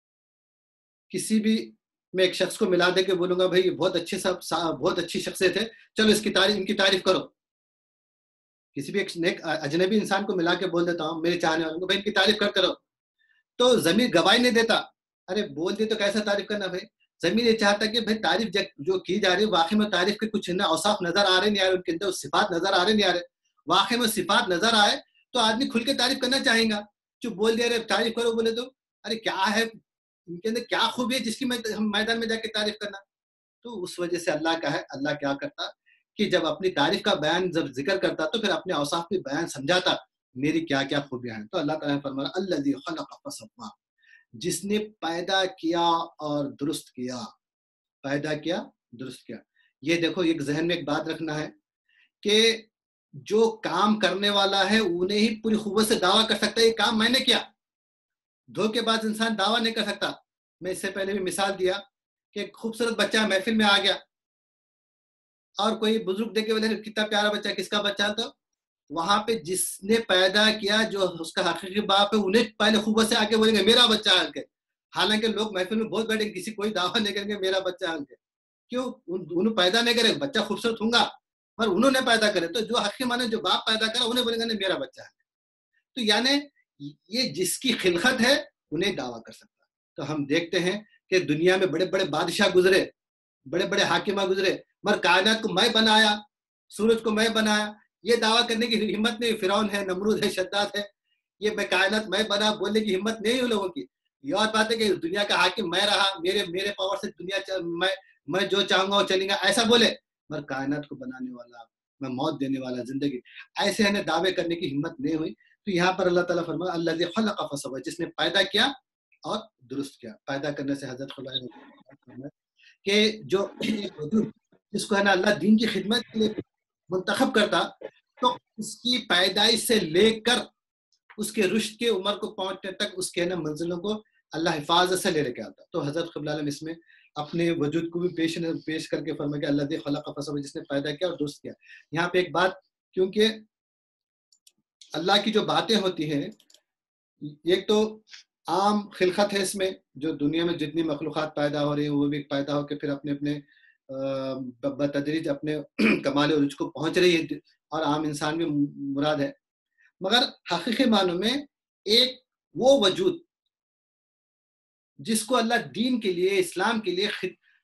کسی بھی میں ایک شخص کو ملا دے کے بولوں گا بھائی یہ بہت اچھے سب بہت اچھی شخصیت ہے، چلو اس کی تعریف ان کی تعریف کرو. کسی بھی ایک نیک اجنبی انسان کو ملا کے بول دیتا ہوں میرے چاہنے والوں کو بھائی ان کی تعریف کرتے رہو، تو ضمیر گواہی نہیں دیتا. ارے بول دی تو کیسا تعریف کرنا بھائی؟ ضمیر یہ چاہتا کہ بھائی تعریف جو کی جا رہی ہے واقعی میں تعریف کے کچھ اوصاف نظر آ رہے نہیں آ رہے، ان کے اندر صفات نظر آ رہے نہیں آ رہے. واقعی میں صفات نظر آئے تو آدمی کھل کے تعریف کرنا چاہیں گا. جو بول دیا رہے تعریف کرو بولے تو ارے کیا ہے ان کے اندر کیا خوبی ہے جس کی میں ہم میدان میں جا کے تعریف کرنا. تو اس وجہ سے اللہ کا ہے, اللہ کیا کرتا کہ جب اپنی تعریف کا بیان جب ذکر کرتا تو پھر اپنے اوصاف بھی بیان سمجھاتا میری کیا کیا خوبیاں ہیں. تو اللہ تعالیٰ نے فرمایا الذی خلق فسوی, جس نے پیدا کیا اور درست کیا, پیدا کیا درست کیا. یہ دیکھو ایک ذہن میں ایک بات رکھنا ہے کہ جو کام کرنے والا ہے انہیں ہی پوری قوت سے دعویٰ کر سکتا ہے یہ کام میں نے کیا. دھوکے باز انسان دعویٰ نہیں کر سکتا. میں اس سے پہلے بھی مثال دیا کہ ایک خوبصورت بچہ محفل میں آ گیا اور کوئی بزرگ دیکھ کے بولے کتنا پیارا بچہ, کس کا بچہ, تو وہاں پہ جس نے پیدا کیا جو اس کا حقیقی باپ ہے انہیں پہلے خوبت سے آ کے بولیں گے میرا بچہ ہل کے. حالانکہ لوگ محفل میں بہت بیٹھے کسی کوئی دعویٰ نہیں کریں گے میرا بچہ ہل کے. کیوں؟ انہوں پیدا نہیں کرے, بچہ خوبصورت ہوں گا پر انہوں نے پیدا کرے, تو جو حقیقی معنی جو باپ پیدا کرا انہیں بولیں گے میرا بچہ ہے. تو یعنی یہ جس کی خلقت ہے انہیں دعویٰ کر سکتا. تو ہم دیکھتے ہیں کہ دنیا میں بڑے بڑے بادشاہ گزرے, بڑے بڑے حاکمہ گزرے, مگر کائنات کو میں بنایا, سورج کو میں بنایا, یہ دعویٰ کرنے کی ہمت نہیں. فرعون ہے, نمرود ہے, شداد ہے, یہ میں کائنات میں بنا بولنے کی ہمت نہیں ہے لوگوں کی. یہ اور بات ہے کہ دنیا کا حاکم میں رہا, میرے میرے پاور سے دنیا چل, میں میں جو چاہوں گا وہ چلیں گا, ایسا بولے. مگر کائنات کو بنانے والا, میں موت دینے والا, زندگی, ایسے ہمیں دعوے کرنے کی ہمت نہیں ہوئی. تو یہاں پر اللہ تعالیٰ فرمایا الذی خلق فسوی, جس نے پیدا کیا اور درست کیا. پیدا کرنے سے حضرت خدا نے کہ جو جس کو ہے نا اللہ دین کی خدمت کے لیے منتخب کرتا, تو اس کی پیدائش سے لے کر اس کے رشد کے عمر کو پہنچنے تک اس کے نا منزلوں کو اللہ حفاظت سے لے کے آتا. تو حضرت قبلہ عالم اس میں اپنے وجود کو بھی پیش پیش کر کے فرمایا کہ الذی خلق فسوی, جس نے پیدا کیا اور درست کیا. یہاں پہ ایک بات, کیونکہ اللہ کی جو باتیں ہوتی ہیں ایک تو عام خلقت ہے اس میں, جو دنیا میں جتنی مخلوقات پیدا ہو رہی ہیں وہ بھی پیدا ہو کے پھر اپنے اپنے بتدریج اپنے کمال عروج کو پہنچ رہی ہے, اور عام انسان بھی مراد ہے. مگر حقیقی معنوں میں ایک وہ وجود جس کو اللہ دین کے لیے, اسلام کے لیے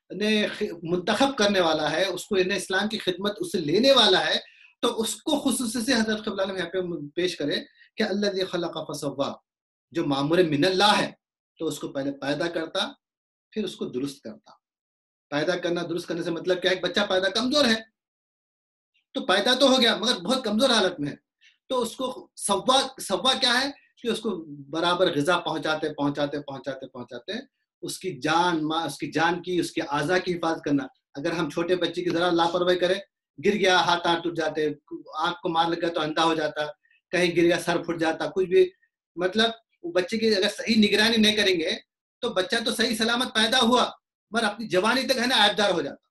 منتخب کرنے والا ہے, اس کو اسلام کی خدمت اس سے لینے والا ہے, تو اس کو خصوصی سے حضرت قبلہ عالم یہاں پہ پیش کرے کہ الذی خلق فسوی, جو معمور من اللہ ہے, تو اس کو پہلے پیدا کرتا پھر اس کو درست کرتا. پیدا کرنا درست کرنے سے مطلب کیا ہے, بچہ پیدا کمزور ہے تو پیدا تو ہو گیا مگر بہت کمزور حالت میں ہے, تو اس کو سوا سوا کیا ہے کہ اس کو برابر غذا پہنچاتے پہنچاتے پہنچاتے پہنچاتے اس کی جان ماں اس کی جان کی اس کے اعضاء کی حفاظت کرنا. اگر ہم چھوٹے بچے کی ذرا لاپرواہی کریں, گر گیا ہاتھ آنکھ ٹوٹ جاتے, آنکھ کو مار لگا تو اندھا ہو جاتا, کہیں گر گیا سر پھٹ جاتا, کچھ بھی, مطلب بچے کی اگر صحیح نگرانی نہیں کریں گے تو بچہ تو صحیح سلامت پیدا ہوا مگر اپنی جوانی تک ہے نا عیبدار ہو جاتا.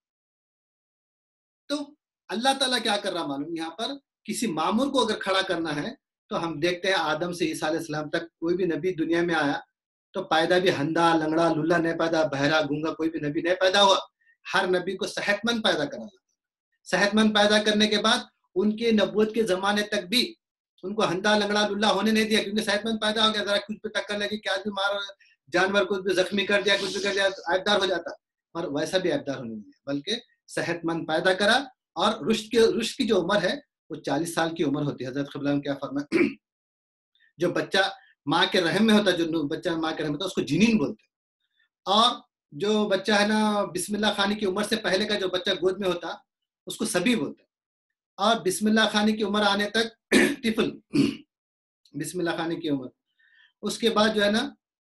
تو اللہ تعالیٰ کیا کر رہا معلوم, یہاں پر کسی معمور کو اگر کھڑا کرنا ہے تو ہم دیکھتے ہیں آدم سے عیسیٰ علیہ السلام تک کوئی بھی نبی دنیا میں آیا تو پیدا بھی ہندا لنگڑا للا نہیں پیدا, بہرا گونگا کوئی بھی نبی نہیں پیدا ہوا. ہر نبی کو صحت مند پیدا کرا جاتا. صحت مند پیدا کرنے کے بعد ان کے نبوت کے زمانے تک بھی ان کو ہندا لنگڑا للا ہونے نہیں دیا, کیونکہ صحت مند پیدا ہو گیا, ذرا کچھ پہ ٹکر لگی, کیا بھی مار جانور کچھ بھی زخمی کر دیا, کچھ بھی کر دیا, عیبدار ہو جاتا. اور ویسا بھی عیبدار ہونے نہیں دیا, بلکہ صحت مند پیدا کرا. اور رشد کے رشد کی جو عمر ہے وہ چالیس سال کی عمر ہوتی ہے. حضرت قبلہ نے کیا فرمایا, جو بچہ ماں کے رحم میں ہوتا, جو بچہ ماں کے رحم میں ہوتا اس کو جنین بولتے ہیں. اور جو بچہ ہے نا بسم اللہ خانی کی عمر سے پہلے کا جو بچہ گود میں ہوتا اس کو سبی بولتے ہیں. اور بسم اللہ خانی کی عمر آنے تک طفل, بسم اللہ خانی کی عمر, اس کے بعد جو ہے نا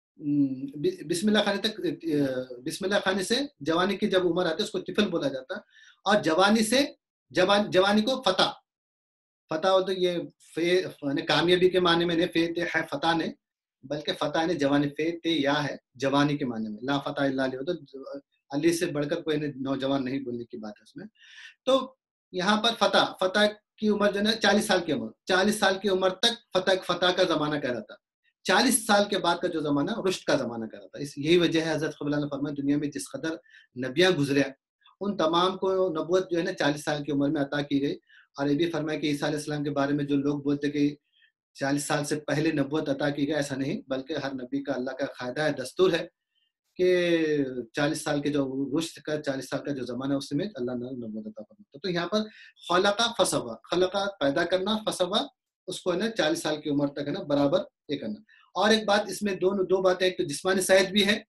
بسم اللہ خانی تک, بسم اللہ خانی سے جوانی کی جب عمر آتی ہے اس کو طفل بولا جاتا. اور جوانی سے جوان جوانی کو فتح, فتح ہو تو یہ فے کامیابی کے معنی میں نہیں, فے تے ہے فتح نے, بلکہ فتح نے جوانی, فے تے یا ہے جوانی کے معنی میں, لا فتح الا علی, تو علی سے بڑھ کر کوئی نوجوان نہیں بولنے کی بات ہے اس میں. تو یہاں پر فتح فتح کی عمر جو ہے چالیس سال کی عمر, چالیس سال کی عمر تک فتح فتح کا زمانہ کہہ رہا تھا. چالیس سال کے بعد کا جو زمانہ رشد کا زمانہ کہہ رہا تھا. اس یہی وجہ ہے حضرت قبلہ نے فرمایا دنیا میں جس قدر نبیاں گزرے ان تمام کو نبوت جو ہے نا چالیس سال کی عمر میں عطا کی گئی. اور یہ بھی فرمایا کہ عیسیٰ علیہ السلام کے بارے میں جو لوگ بولتے کہ چالیس سال سے پہلے نبوت عطا کی گئی, ایسا نہیں, بلکہ ہر نبی کا اللہ کا قاعدہ ہے, دستور ہے کہ چالیس سال کے جو رشد کا چالیس سال کا جو زمانہ ہے اس میں اللہ نے نبوت عطا فرماتا. تو یہاں پر خلق فسوی, خلق پیدا کرنا, فسوی اس کو ہے نا چالیس سال کی عمر تک ہے نا برابر یہ کرنا. اور ایک بات اس میں دونوں دو باتیں, ایک تو جسمانی صحت بھی ہے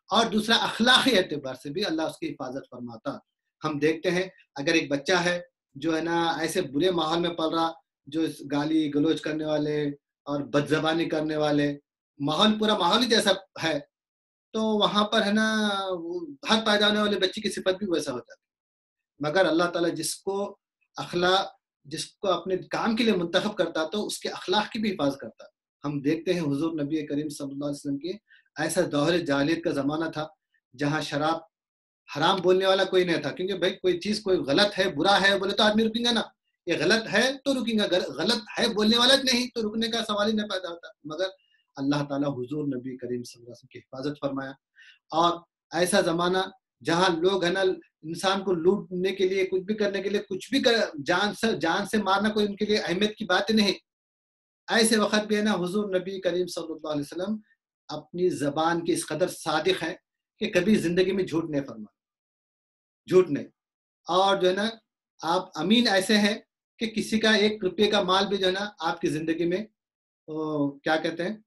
اور دوسرا اخلاقی اعتبار سے بھی اللہ اس کی حفاظت فرماتا. ہم دیکھتے ہیں اگر ایک بچہ ہے جو ہے نا ایسے برے ماحول میں پل رہا، جو گالی گلوچ کرنے والے اور بد زبانی کرنے والے، ماحول پورا ماحول ہی جیسا ہے، تو وہاں پر ہے نا ہر پیدا ہونے والے بچے کی صفت بھی ویسا ہوتا ہے. مگر اللہ تعالیٰ جس کو اخلاق جس کو اپنے کام کے لیے منتخب کرتا تو اس کے اخلاق کی بھی حفاظت کرتا. ہم دیکھتے ہیں حضور نبی کریم صلی اللہ علیہ وسلم کی ایسا دور جاہلیت کا زمانہ تھا جہاں شراب حرام بولنے والا کوئی نہیں تھا، کیونکہ بھائی کوئی چیز کوئی غلط ہے برا ہے بولے تو آدمی رکیں گا نا، یہ غلط ہے تو رکیں گا، غلط ہے بولنے والا نہیں تو رکنے کا سوال ہی نہیں پیدا ہوتا. مگر اللہ تعالیٰ حضور نبی کریم صلی اللہ علیہ وسلم کی حفاظت فرمایا. اور ایسا زمانہ جہاں لوگ ہے نا انسان کو لوٹنے کے لیے کچھ بھی کرنے کے لیے کچھ بھی کر جان سے جان سے مارنا کوئی ان کے لیے اہمیت کی بات نہیں. ایسے وقت بھی ہے نا حضور نبی کریم صلی اللہ علیہ وسلم اپنی زبان کی اس قدر صادق ہے کہ کبھی زندگی میں جھوٹ نہیں فرما جھوٹ نہیں. اور جو ہے نا آپ امین ایسے ہیں کہ کسی کا ایک روپے کا مال بھی جو ہے نا آپ کی زندگی میں کیا کہتے ہیں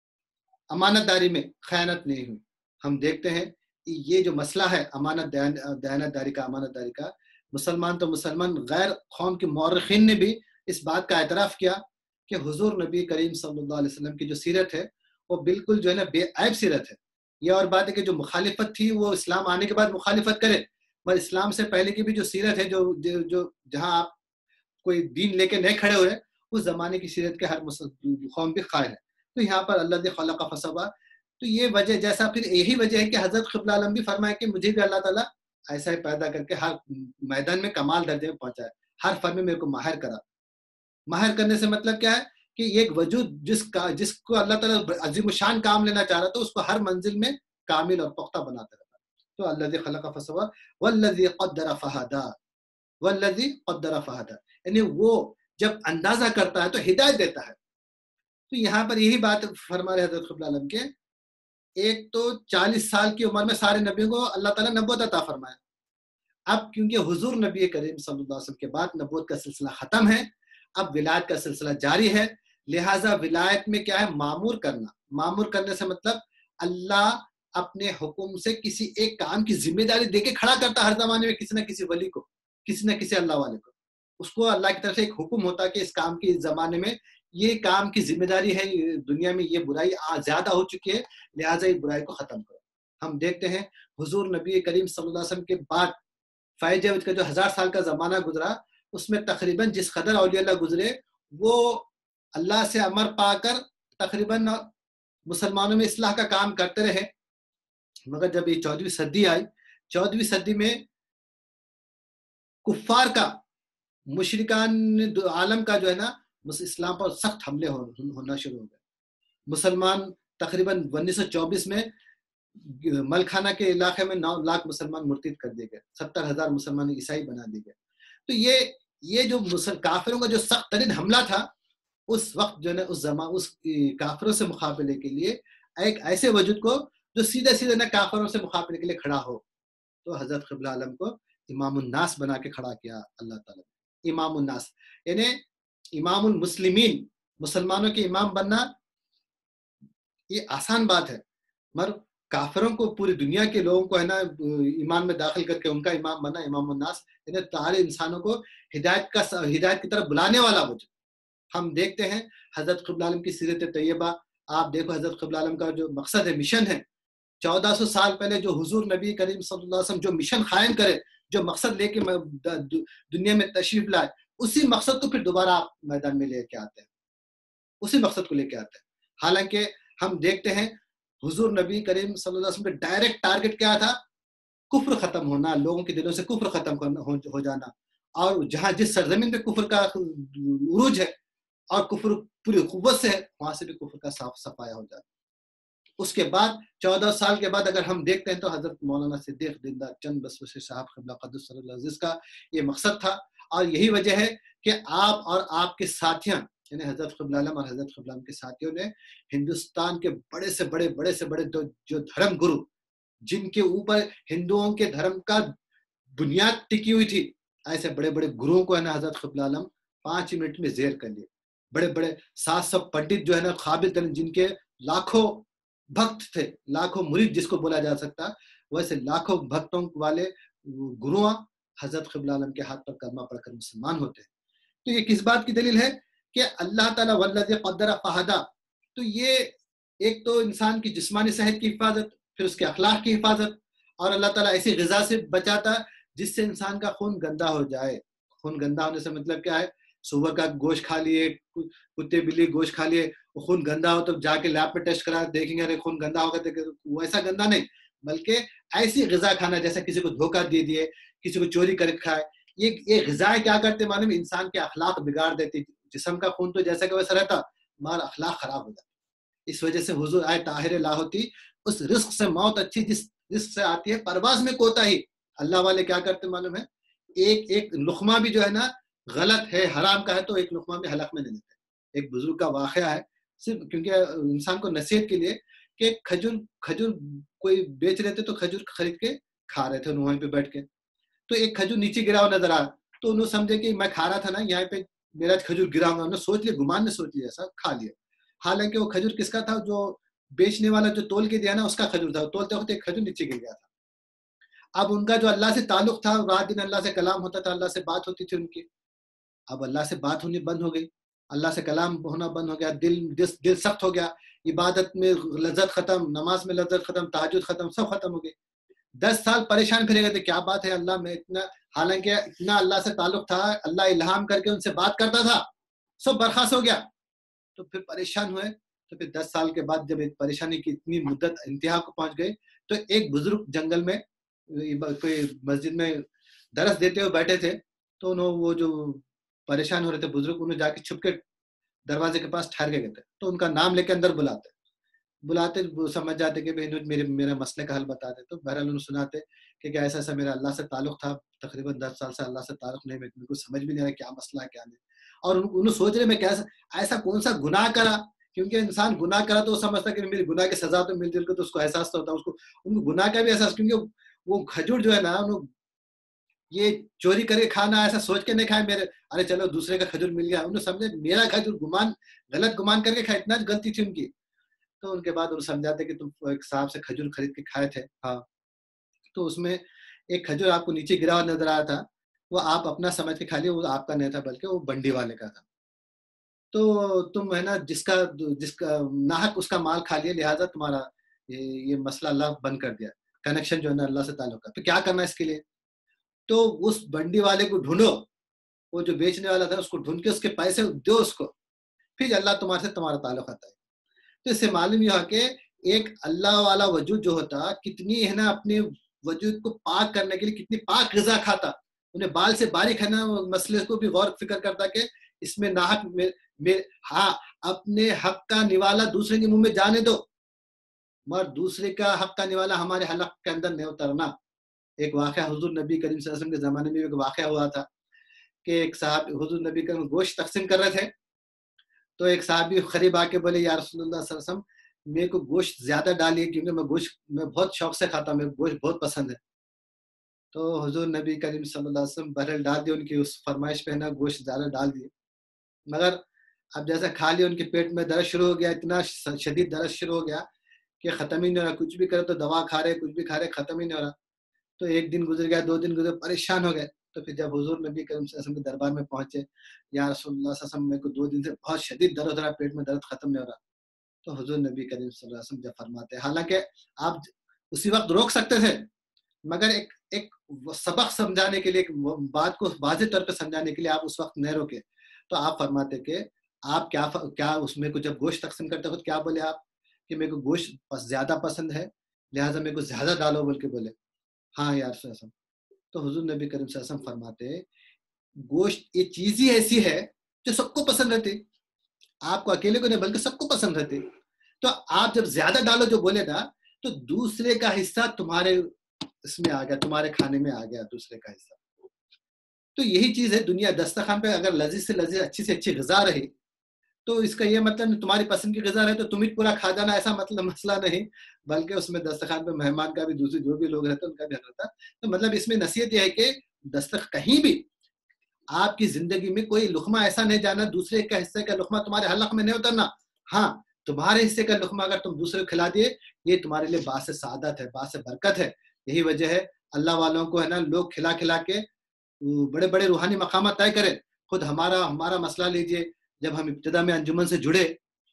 امانت داری میں خیانت نہیں ہوئی. ہم دیکھتے ہیں یہ جو مسئلہ ہے امانت دیانت داری کا امانت داری کا، مسلمان تو مسلمان غیر قوم کے مورخین نے بھی اس بات کا اعتراف کیا کہ حضور نبی کریم صلی اللہ علیہ وسلم کی جو سیرت ہے وہ بالکل جو ہے نا بے عیب سیرت ہے. یہ اور بات ہے کہ جو مخالفت تھی وہ اسلام آنے کے بعد مخالفت کرے، مگر اسلام سے پہلے کی بھی جو سیرت ہے جو جو جہاں آپ کوئی دین لے کے نہیں کھڑے ہوئے اس زمانے کی سیرت کے ہر قوم بھی قائل ہے. تو یہاں پر اللہ ذی خلق فسوا، تو یہ وجہ جیسا پھر یہی وجہ ہے کہ حضرت قبلہ عالم بھی فرمائے کہ مجھے بھی اللہ تعالیٰ ایسا ہی پیدا کر کے ہر میدان میں کمال درجے میں پہنچائے، ہر فن میں میرے کو ماہر کرا. ماہر کرنے سے مطلب کیا ہے کہ ایک وجود جس کا جس کو اللہ تعالیٰ عظیم الشان کام لینا چاہ رہا تو اس کو ہر منزل میں کامل اور پختہ بناتا رہتا. تو الذی خلق فسوا والذی قدر فہدا والذی قدر فہدا، یعنی وہ جب اندازہ کرتا ہے تو ہدایت دیتا ہے. تو یہاں پر یہی بات فرما رہے حضرت قبلہ عالم کے، ایک تو چالیس سال کی عمر میں سارے نبیوں کو اللہ تعالیٰ نبوت عطا فرمایا. اب کیونکہ حضور نبی کریم صلی اللہ علیہ وسلم کے بعد نبوت کا سلسلہ ختم ہے، اب ولایت کا سلسلہ جاری ہے. لہٰذا ولایت میں کیا ہے معمور کرنا. معمور کرنے سے مطلب اللہ اپنے حکم سے کسی ایک کام کی ذمہ داری دے کے کھڑا کرتا ہر زمانے میں کسی نہ کسی ولی کو، کسی نہ کسی اللہ والے کو. اس کو اللہ کی طرف سے ایک حکم ہوتا کہ اس کام کی زمانے میں یہ کام کی ذمہ داری ہے، دنیا میں یہ برائی زیادہ ہو چکی ہے لہٰذا یہ برائی کو ختم کرو. ہم دیکھتے ہیں حضور نبی کریم صلی اللہ علیہ وسلم کے بعد فیض کا جو ہزار سال کا زمانہ گزرا اس میں تقریباً جس قدر اولیاء اللہ گزرے وہ اللہ سے امر پا کر تقریباً مسلمانوں میں اصلاح کا کام کرتے رہے. مگر جب یہ چودہویں صدی آئی، چودہویں صدی میں کفار کا مشرکان عالم کا جو ہے نا اسلام پر سخت حملے ہونا شروع ہو گئے. مسلمان تقریباً انیس سو چوبیس میں ملکھانہ کے علاقے میں نو لاکھ مسلمان مرتد کر دیے گئے، ستر ہزار مسلمان عیسائی بنا دیے گئے. تو یہ یہ جو کافروں کا جو سخت ترین حملہ تھا اس وقت جو ہے اس زمان اس کافروں سے مقابلے کے لیے ایک ایسے وجود کو جو سیدھے سیدھے نہ کافروں سے مقابلے کے لیے کھڑا ہو، تو حضرت قبلہ عالم کو امام الناس بنا کے کھڑا کیا اللہ تعالیٰ. امام الناس یعنی امام المسلمین، مسلمانوں کے امام بننا یہ آسان بات ہے، مگر کافروں کو پوری دنیا کے لوگوں کو ہے نا ایمان میں داخل کر کے ان کا امام بننا امام الناس، یعنی سارے انسانوں کو ہدایت کا ہدایت کی طرف بلانے والا وجود. ہم دیکھتے ہیں حضرت قبلہ عالم کی سیرت طیبہ، آپ دیکھو حضرت قبلہ عالم کا جو مقصد ہے، مشن ہے، چودہ سو سال پہلے جو حضور نبی کریم صلی اللہ علیہ وسلم جو مشن قائم کرے، جو مقصد لے کے دنیا میں تشریف لائے، اسی مقصد کو پھر دوبارہ آپ میدان میں لے کے آتے ہیں، اسی مقصد کو لے کے آتے ہیں. حالانکہ ہم دیکھتے ہیں حضور نبی کریم صلی اللہ علیہ وسلم کا ڈائریکٹ ٹارگٹ کیا تھا؟ کفر ختم ہونا، لوگوں کے دلوں سے کفر ختم ہو جانا. اور جہاں جس سرزمین پہ کفر کا عروج ہے اور کفر پوری قوت سے ہے وہاں سے بھی کفر کا صاف صفایا ہو جاتا. اس کے بعد چودہ سال کے بعد اگر ہم دیکھتے ہیں تو حضرت مولانا صدیق دیندار چند بسوسی صاحب قبلہ قدس صلی اللہ علیہ وسلم کا یہ مقصد تھا. اور یہی وجہ ہے کہ آپ اور آپ کے ساتھیاں یعنی حضرت قبلہ عالم اور حضرت قبلہ عالم کے ساتھیوں نے ہندوستان کے بڑے سے بڑے بڑے سے بڑے جو دھرم گرو جن کے اوپر ہندوؤں کے دھرم کا بنیاد ٹکی ہوئی تھی، ایسے بڑے بڑے گروؤں کو ہے نا حضرت قبلہ عالم پانچ منٹ میں زیر کر لیے. بڑے بڑے سات سو پنڈت جو ہے نا قابل جن کے لاکھوں بھکت تھے, لاکھوں مرید جس کو بولا جا سکتا, ویسے لاکھوں بھکتوں والے گروہ حضرت قبلہ عالم کے ہاتھ پر کلمہ پڑھ کر مسلمان ہوتے ہیں. تو یہ کس بات کی دلیل ہے کہ اللہ تعالیٰ والذی قدر فہدی, تو یہ ایک تو انسان کی جسمانی صحت کی حفاظت, پھر اس کے اخلاق کی حفاظت, اور اللہ تعالیٰ ایسی غذا سے بچاتا جس سے انسان کا خون گندا ہو جائے. خون گندا ہونے سے مطلب کیا ہے, صبح کا گوشت کھا لیے, کتے بلی گوشت کھا لیے, وہ خون گندا ہو تو جا کے لیب پہ ٹیسٹ کرا دیکھیں گے ارے خون گندا ہوگا, ویسا گندا نہیں, بلکہ ایسی غذا کھانا جیسا کسی کو دھوکہ دے دیے, کسی کو چوری کر کے کھائے. یہ یہ غذائیں کیا کرتے معلوم, انسان کے اخلاق بگاڑ دیتی. جسم کا خون تو جیسا کہ ویسا رہتا, مگر اخلاق خراب ہو جاتا. اس وجہ سے حضور آئے طاہر لاہوتی, اس رزق سے موت اچھی جس رزق سے آتی ہے پرواز میں کوتاہی. اللہ والے کیا کرتے معلوم ہے, ایک ایک لقمہ بھی جو ہے نا غلط ہے, حرام کا ہے, تو ایک لقمہ بھی حلق میں نہیں لیتے. ایک بزرگ کا واقعہ ہے, صرف کیونکہ انسان کو نصیحت کے لیے, کہ کھجور کھجور کوئی بیچ رہے تھے تو کھجور خرید کے کھا رہے تھے وہیں پہ بیٹھ کے, تو ایک کھجور نیچے گرا ہوا نظر آیا, تو انہوں سمجھے کہ میں کھا رہا تھا نا یہاں پہ میرا کھجور گرا ہوا, انہوں نے سوچ لیا, گمان نے سوچ لیا ایسا, کھا لیا. حالانکہ وہ کھجور کس کا تھا, جو بیچنے والا جو تول کے دیا نا اس کا کھجور تھا, تولتے وقت ایک کھجور نیچے گر گیا تھا. اب ان کا جو اللہ سے تعلق تھا, رات دن اللہ سے کلام ہوتا تھا, اللہ سے بات ہوتی تھی ان کی, اب اللہ سے بات ہونی بند ہو گئی, اللہ سے کلام ہونا بند ہو گیا, دل دل سخت ہو گیا, عبادت میں لذت ختم, نماز میں لذت ختم, تہجد ختم, سب ختم ہو گئی. دس سال پریشان پھرے گئے تھے, کیا بات ہے اللہ میں اتنا, حالانکہ اتنا اللہ سے تعلق تھا, اللہ الہام کر کے ان سے بات کرتا تھا, سب برخاست ہو گیا. تو پھر پریشان ہوئے, تو پھر دس سال کے بعد جب پریشانی کی اتنی مدت انتہا کو پہنچ گئی, تو ایک بزرگ جنگل میں کوئی مسجد میں درس دیتے ہوئے بیٹھے تھے, تو انہوں وہ جو پریشان ہو رہے تھے بزرگ, انہوں جا کے چھپ کے دروازے کے پاس ٹھہر کے گئے تھے, تو ان کا نام لے کے اندر بلاتے بلاتے سمجھ جاتے کہ میرے میرا مسئلے کا حل بتا دے. تو بہرحال انہوں سناتے کہ ایسا ایسا میرا اللہ سے تعلق تھا, تقریباً دس سال سے اللہ سے تعلق نہیں, میرے کو سمجھ بھی نہیں آیا کیا مسئلہ ہے کیا نہیں. اور انہوں سوچ رہے میں کیسا ایسا کون سا گناہ کرا, کیونکہ انسان گناہ کرا تو وہ سمجھتا کہ میری گناہ کی سزا تو مل جل کو, تو اس کو احساس تو ہوتا, اس کو ان کو گناہ کا بھی احساس, کیونکہ وہ کھجور جو ہے نا یہ چوری کر کے کھانا ایسا سوچ کے نہیں کھائے, میرے ارے چلو دوسرے کا کھجور مل گیا, انہوں سمجھے میرا کھجور گمان غلط گمان کر کے کھائے, اتنا غلطی تھی ان کی. تو ان کے بعد انہوں سمجھاتے کہ تم ایک صاحب سے کھجور خرید کے کھائے تھے, ہاں, تو اس میں ایک کھجور آپ کو نیچے گرا ہوا نظر آیا تھا, وہ آپ اپنا سمجھ کے کھا لیے, وہ آپ کا نہیں تھا بلکہ وہ بنڈی والے کا تھا. تو تم ہے نا جس کا جس کا ناحق اس کا مال کھا لیا, لہٰذا تمہارا یہ مسئلہ اللہ بند کر دیا, کنیکشن جو ہے نا اللہ سے تعلق کا. تو کیا کرنا اس کے لیے, تو اس بنڈی والے کو ڈھونڈو, وہ جو بیچنے والا تھا اس کو ڈھونڈ کے اس کے پیسے دو اس کو, پھر اللہ تمہارے سے تمہارا تعلق آتا ہے. تو اس سے معلوم یہ ہوا کہ ایک اللہ والا وجود جو ہوتا کتنی ہے نا اپنے وجود کو پاک کرنے کے لیے کتنی پاک غذا کھاتا, انہیں بال سے باریک ہے نا مسئلے کو بھی غور فکر کرتا کہ اس میں ناحق میں, میں ہاں اپنے حق کا نوالا دوسرے کے منہ میں جانے دو, مگر دوسرے کا حق کا نوالا ہمارے حلق کے اندر نہیں اترنا. ایک واقعہ حضور نبی کریم صلی اللہ علیہ وسلم کے زمانے میں ایک واقعہ ہوا تھا کہ ایک صاحب حضور نبی کریم گوشت تقسیم کر رہے تھے, تو ایک صحابی قریب آ کے بولے یا رسول اللہ صلی اللہ علیہ وسلم میرے کو گوشت زیادہ ڈالیے, کیونکہ میں گوشت میں بہت شوق سے کھاتا ہوں, میرے گوشت بہت پسند ہے. تو حضور نبی کریم صلی اللہ علیہ وسلم بہرحال ڈال دیے, ان کی اس فرمائش پہ نا گوشت زیادہ ڈال دیے, مگر اب جیسا کھا لیا ان کے پیٹ میں درد شروع ہو گیا, اتنا شدید درد شروع ہو گیا کہ ختم ہی نہیں ہو رہا, کچھ بھی کرے تو دوا کھا رہے کچھ بھی کھا رہے ختم ہی نہیں ہو رہا. تو ایک دن گزر گیا, دو دن گزر, پریشان ہو گئے. تو پھر جب حضور نبی کریم صلی اللہ علیہ وسلم کے دربار میں پہنچے, یا رسول اللہ صلی اللہ علیہ وسلم میرے کو دو دن سے بہت شدید درد ہو رہا, پیٹ میں درد ختم نہیں ہو رہا. تو حضور نبی کریم صلی اللہ علیہ وسلم جب فرماتے ہیں, حالانکہ آپ اسی وقت روک سکتے تھے, مگر ایک ایک سبق سمجھانے کے لیے, ایک بات کو واضح طور پہ سمجھانے کے لیے آپ اس وقت نہیں روکے. تو آپ فرماتے کہ آپ کیا کیا اس میں کو جب گوشت تقسیم کرتے ہو کیا بولے آپ کہ میرے کو گوشت زیادہ پسند ہے لہٰذا میرے کو زیادہ ڈالو بول کے بولے, ہاں یار صلی اللہ علیہ وسلم. تو حضور نبی کریم صلی اللہ علیہ وسلم فرماتے گوشت یہ چیز ہی ایسی ہے جو سب کو پسند رہتی, آپ کو اکیلے کو نہیں بلکہ سب کو پسند رہتی. تو آپ جب زیادہ ڈالو جو بولے نا, تو دوسرے کا حصہ تمہارے اس میں آ گیا, تمہارے کھانے میں آ گیا دوسرے کا حصہ. تو یہی چیز ہے دنیا دسترخوان پہ اگر لذیذ سے لذیذ اچھی سے اچھی غذا رہی تو اس کا یہ مطلب تمہاری پسند کی غذا رہے تو تم ہی پورا کھا جانا, ایسا مطلب مسئلہ نہیں, بلکہ اس میں دسترخوان پہ مہمان کا بھی دوسرے جو بھی لوگ رہتے ہیں ان کا بھی حق رہتا. تو مطلب اس میں نصیحت یہ ہے کہ دسترخوان کہیں بھی آپ کی زندگی میں کوئی لقمہ ایسا نہیں جانا دوسرے کا حصے کا لقمہ تمہارے حلق میں نہیں اترنا. ہاں تمہارے حصے کا لقمہ اگر تم دوسرے کو کھلا دیے یہ تمہارے لیے باعث سعادت ہے، باعث برکت ہے. یہی وجہ ہے اللہ والوں کو ہے نا لوگ کھلا کھلا کے بڑے بڑے روحانی مقامات طے کرے. خود ہمارا ہمارا مسئلہ لیجئے، جب ہم ابتدا میں انجمن سے جڑے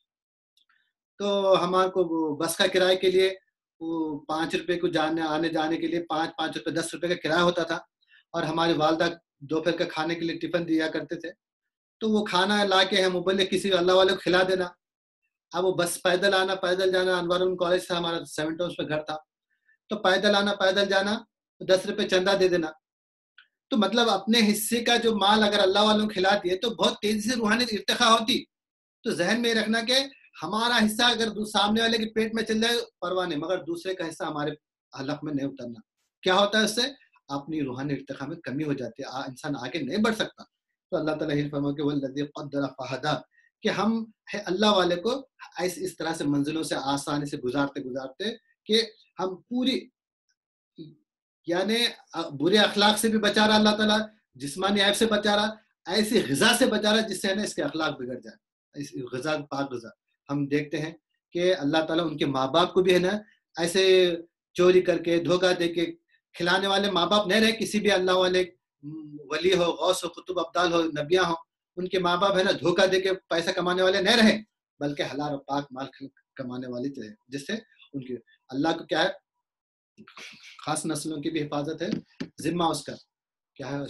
تو ہمارے کو بس کا کرائے کے لیے وہ پانچ روپے کو جانے آنے جانے کے لیے پانچ پانچ روپے دس روپے کا کرایہ ہوتا تھا، اور ہماری والدہ دوپہر کا کھانے کے لیے ٹفن دیا کرتے تھے. تو وہ کھانا لا کے ہم ابلے کسی اللہ والے کو کھلا دینا. اب وہ بس پیدل آنا پیدل جانا، انوار العلوم کالج تھا ہمارا، سیون ٹاؤنس میں گھر تھا، تو پیدل آنا پیدل جانا، دس روپے چندہ دے دینا. تو مطلب اپنے حصے کا جو مال اگر اللہ والوں کو کھلا دیے تو بہت تیزی سے روحانی ارتقا ہوتی. تو ذہن میں رکھنا کہ ہمارا حصہ اگر سامنے والے کے پیٹ میں چل جائے پرواہ نہیں، مگر دوسرے کا حصہ ہمارے حلق میں نہیں اترنا. کیا ہوتا ہے اس سے؟ اپنی روحانی ارتقا میں کمی ہو جاتی ہے، انسان آگے نہیں بڑھ سکتا. تو اللہ تعالیٰ یہ فرمایا کہ والذی قدر فہدی، کہ ہم اللہ والے کو اس اس طرح سے منزلوں سے آسانی سے گزارتے گزارتے کہ ہم پوری یعنی برے اخلاق سے بھی بچا رہا اللہ تعالیٰ، جسمانی عیب سے بچا رہا، ایسی غذا سے بچا رہا جس سے ہے نا اس کے اخلاق بگڑ جائے. اس غذا پاک غذا ہم دیکھتے ہیں کہ اللہ تعالیٰ ان کے ماں باپ کو بھی ہے نا ایسے چوری کر کے دھوکہ دے کے کھلانے والے ماں باپ نہیں رہے. کسی بھی اللہ والے ولی ہو، غوث ہو، قطب ابدال ہو، نبیاں ہو، ان کے ماں باپ ہے نا دھوکہ دے کے پیسہ کمانے والے نہیں رہے، بلکہ حلال اور پاک مال کمانے والے تھے، جس سے ان کے اللہ کو کیا ہے خاص نسلوں کی بھی حفاظت ہے. ذمہ اس کا کیا ہے؟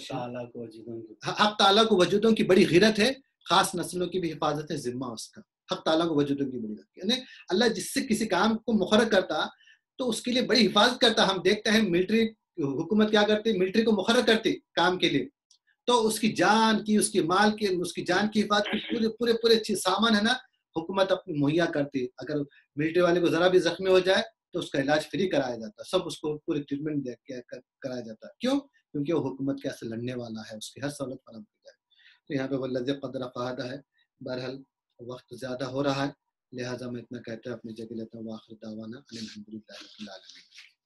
حق تعالیٰ کو وجودوں کی بڑی غیرت ہے، خاص نسلوں کی بھی حفاظت ہے. ذمہ اس کا حق تعالیٰ کو وجودوں کی بڑی غیرت، یعنی اللہ جس سے کسی کام کو مقرر کرتا تو اس کے لیے بڑی حفاظت کرتا. ہم دیکھتے ہیں ملٹری حکومت کیا کرتی، ملٹری کو مقرر کرتی کام کے لیے، تو اس کی جان کی اس کی مال کی اس کی جان کی حفاظت کی پورے پورے پورے چیز سامان ہے نا حکومت اپنی مہیا کرتی. اگر ملٹری والے کو ذرا بھی زخمی ہو جائے تو اس کا علاج فری کرایا جاتا ہے، سب اس کو پورے ٹریٹمنٹ دے کے کرایا جاتا ہے. کیوں؟ کیونکہ وہ حکومت کے سے لڑنے والا ہے، اس کی ہر سہولت فراہم کی جائے. تو یہاں پہ والذی قدر فہدی ہے. بہرحال وقت زیادہ ہو رہا ہے، لہٰذا میں اتنا کہتا ہوں اپنی جگہ لیتا ہوں. وآخر دعوانا ان الحمد للہ رب العالمین.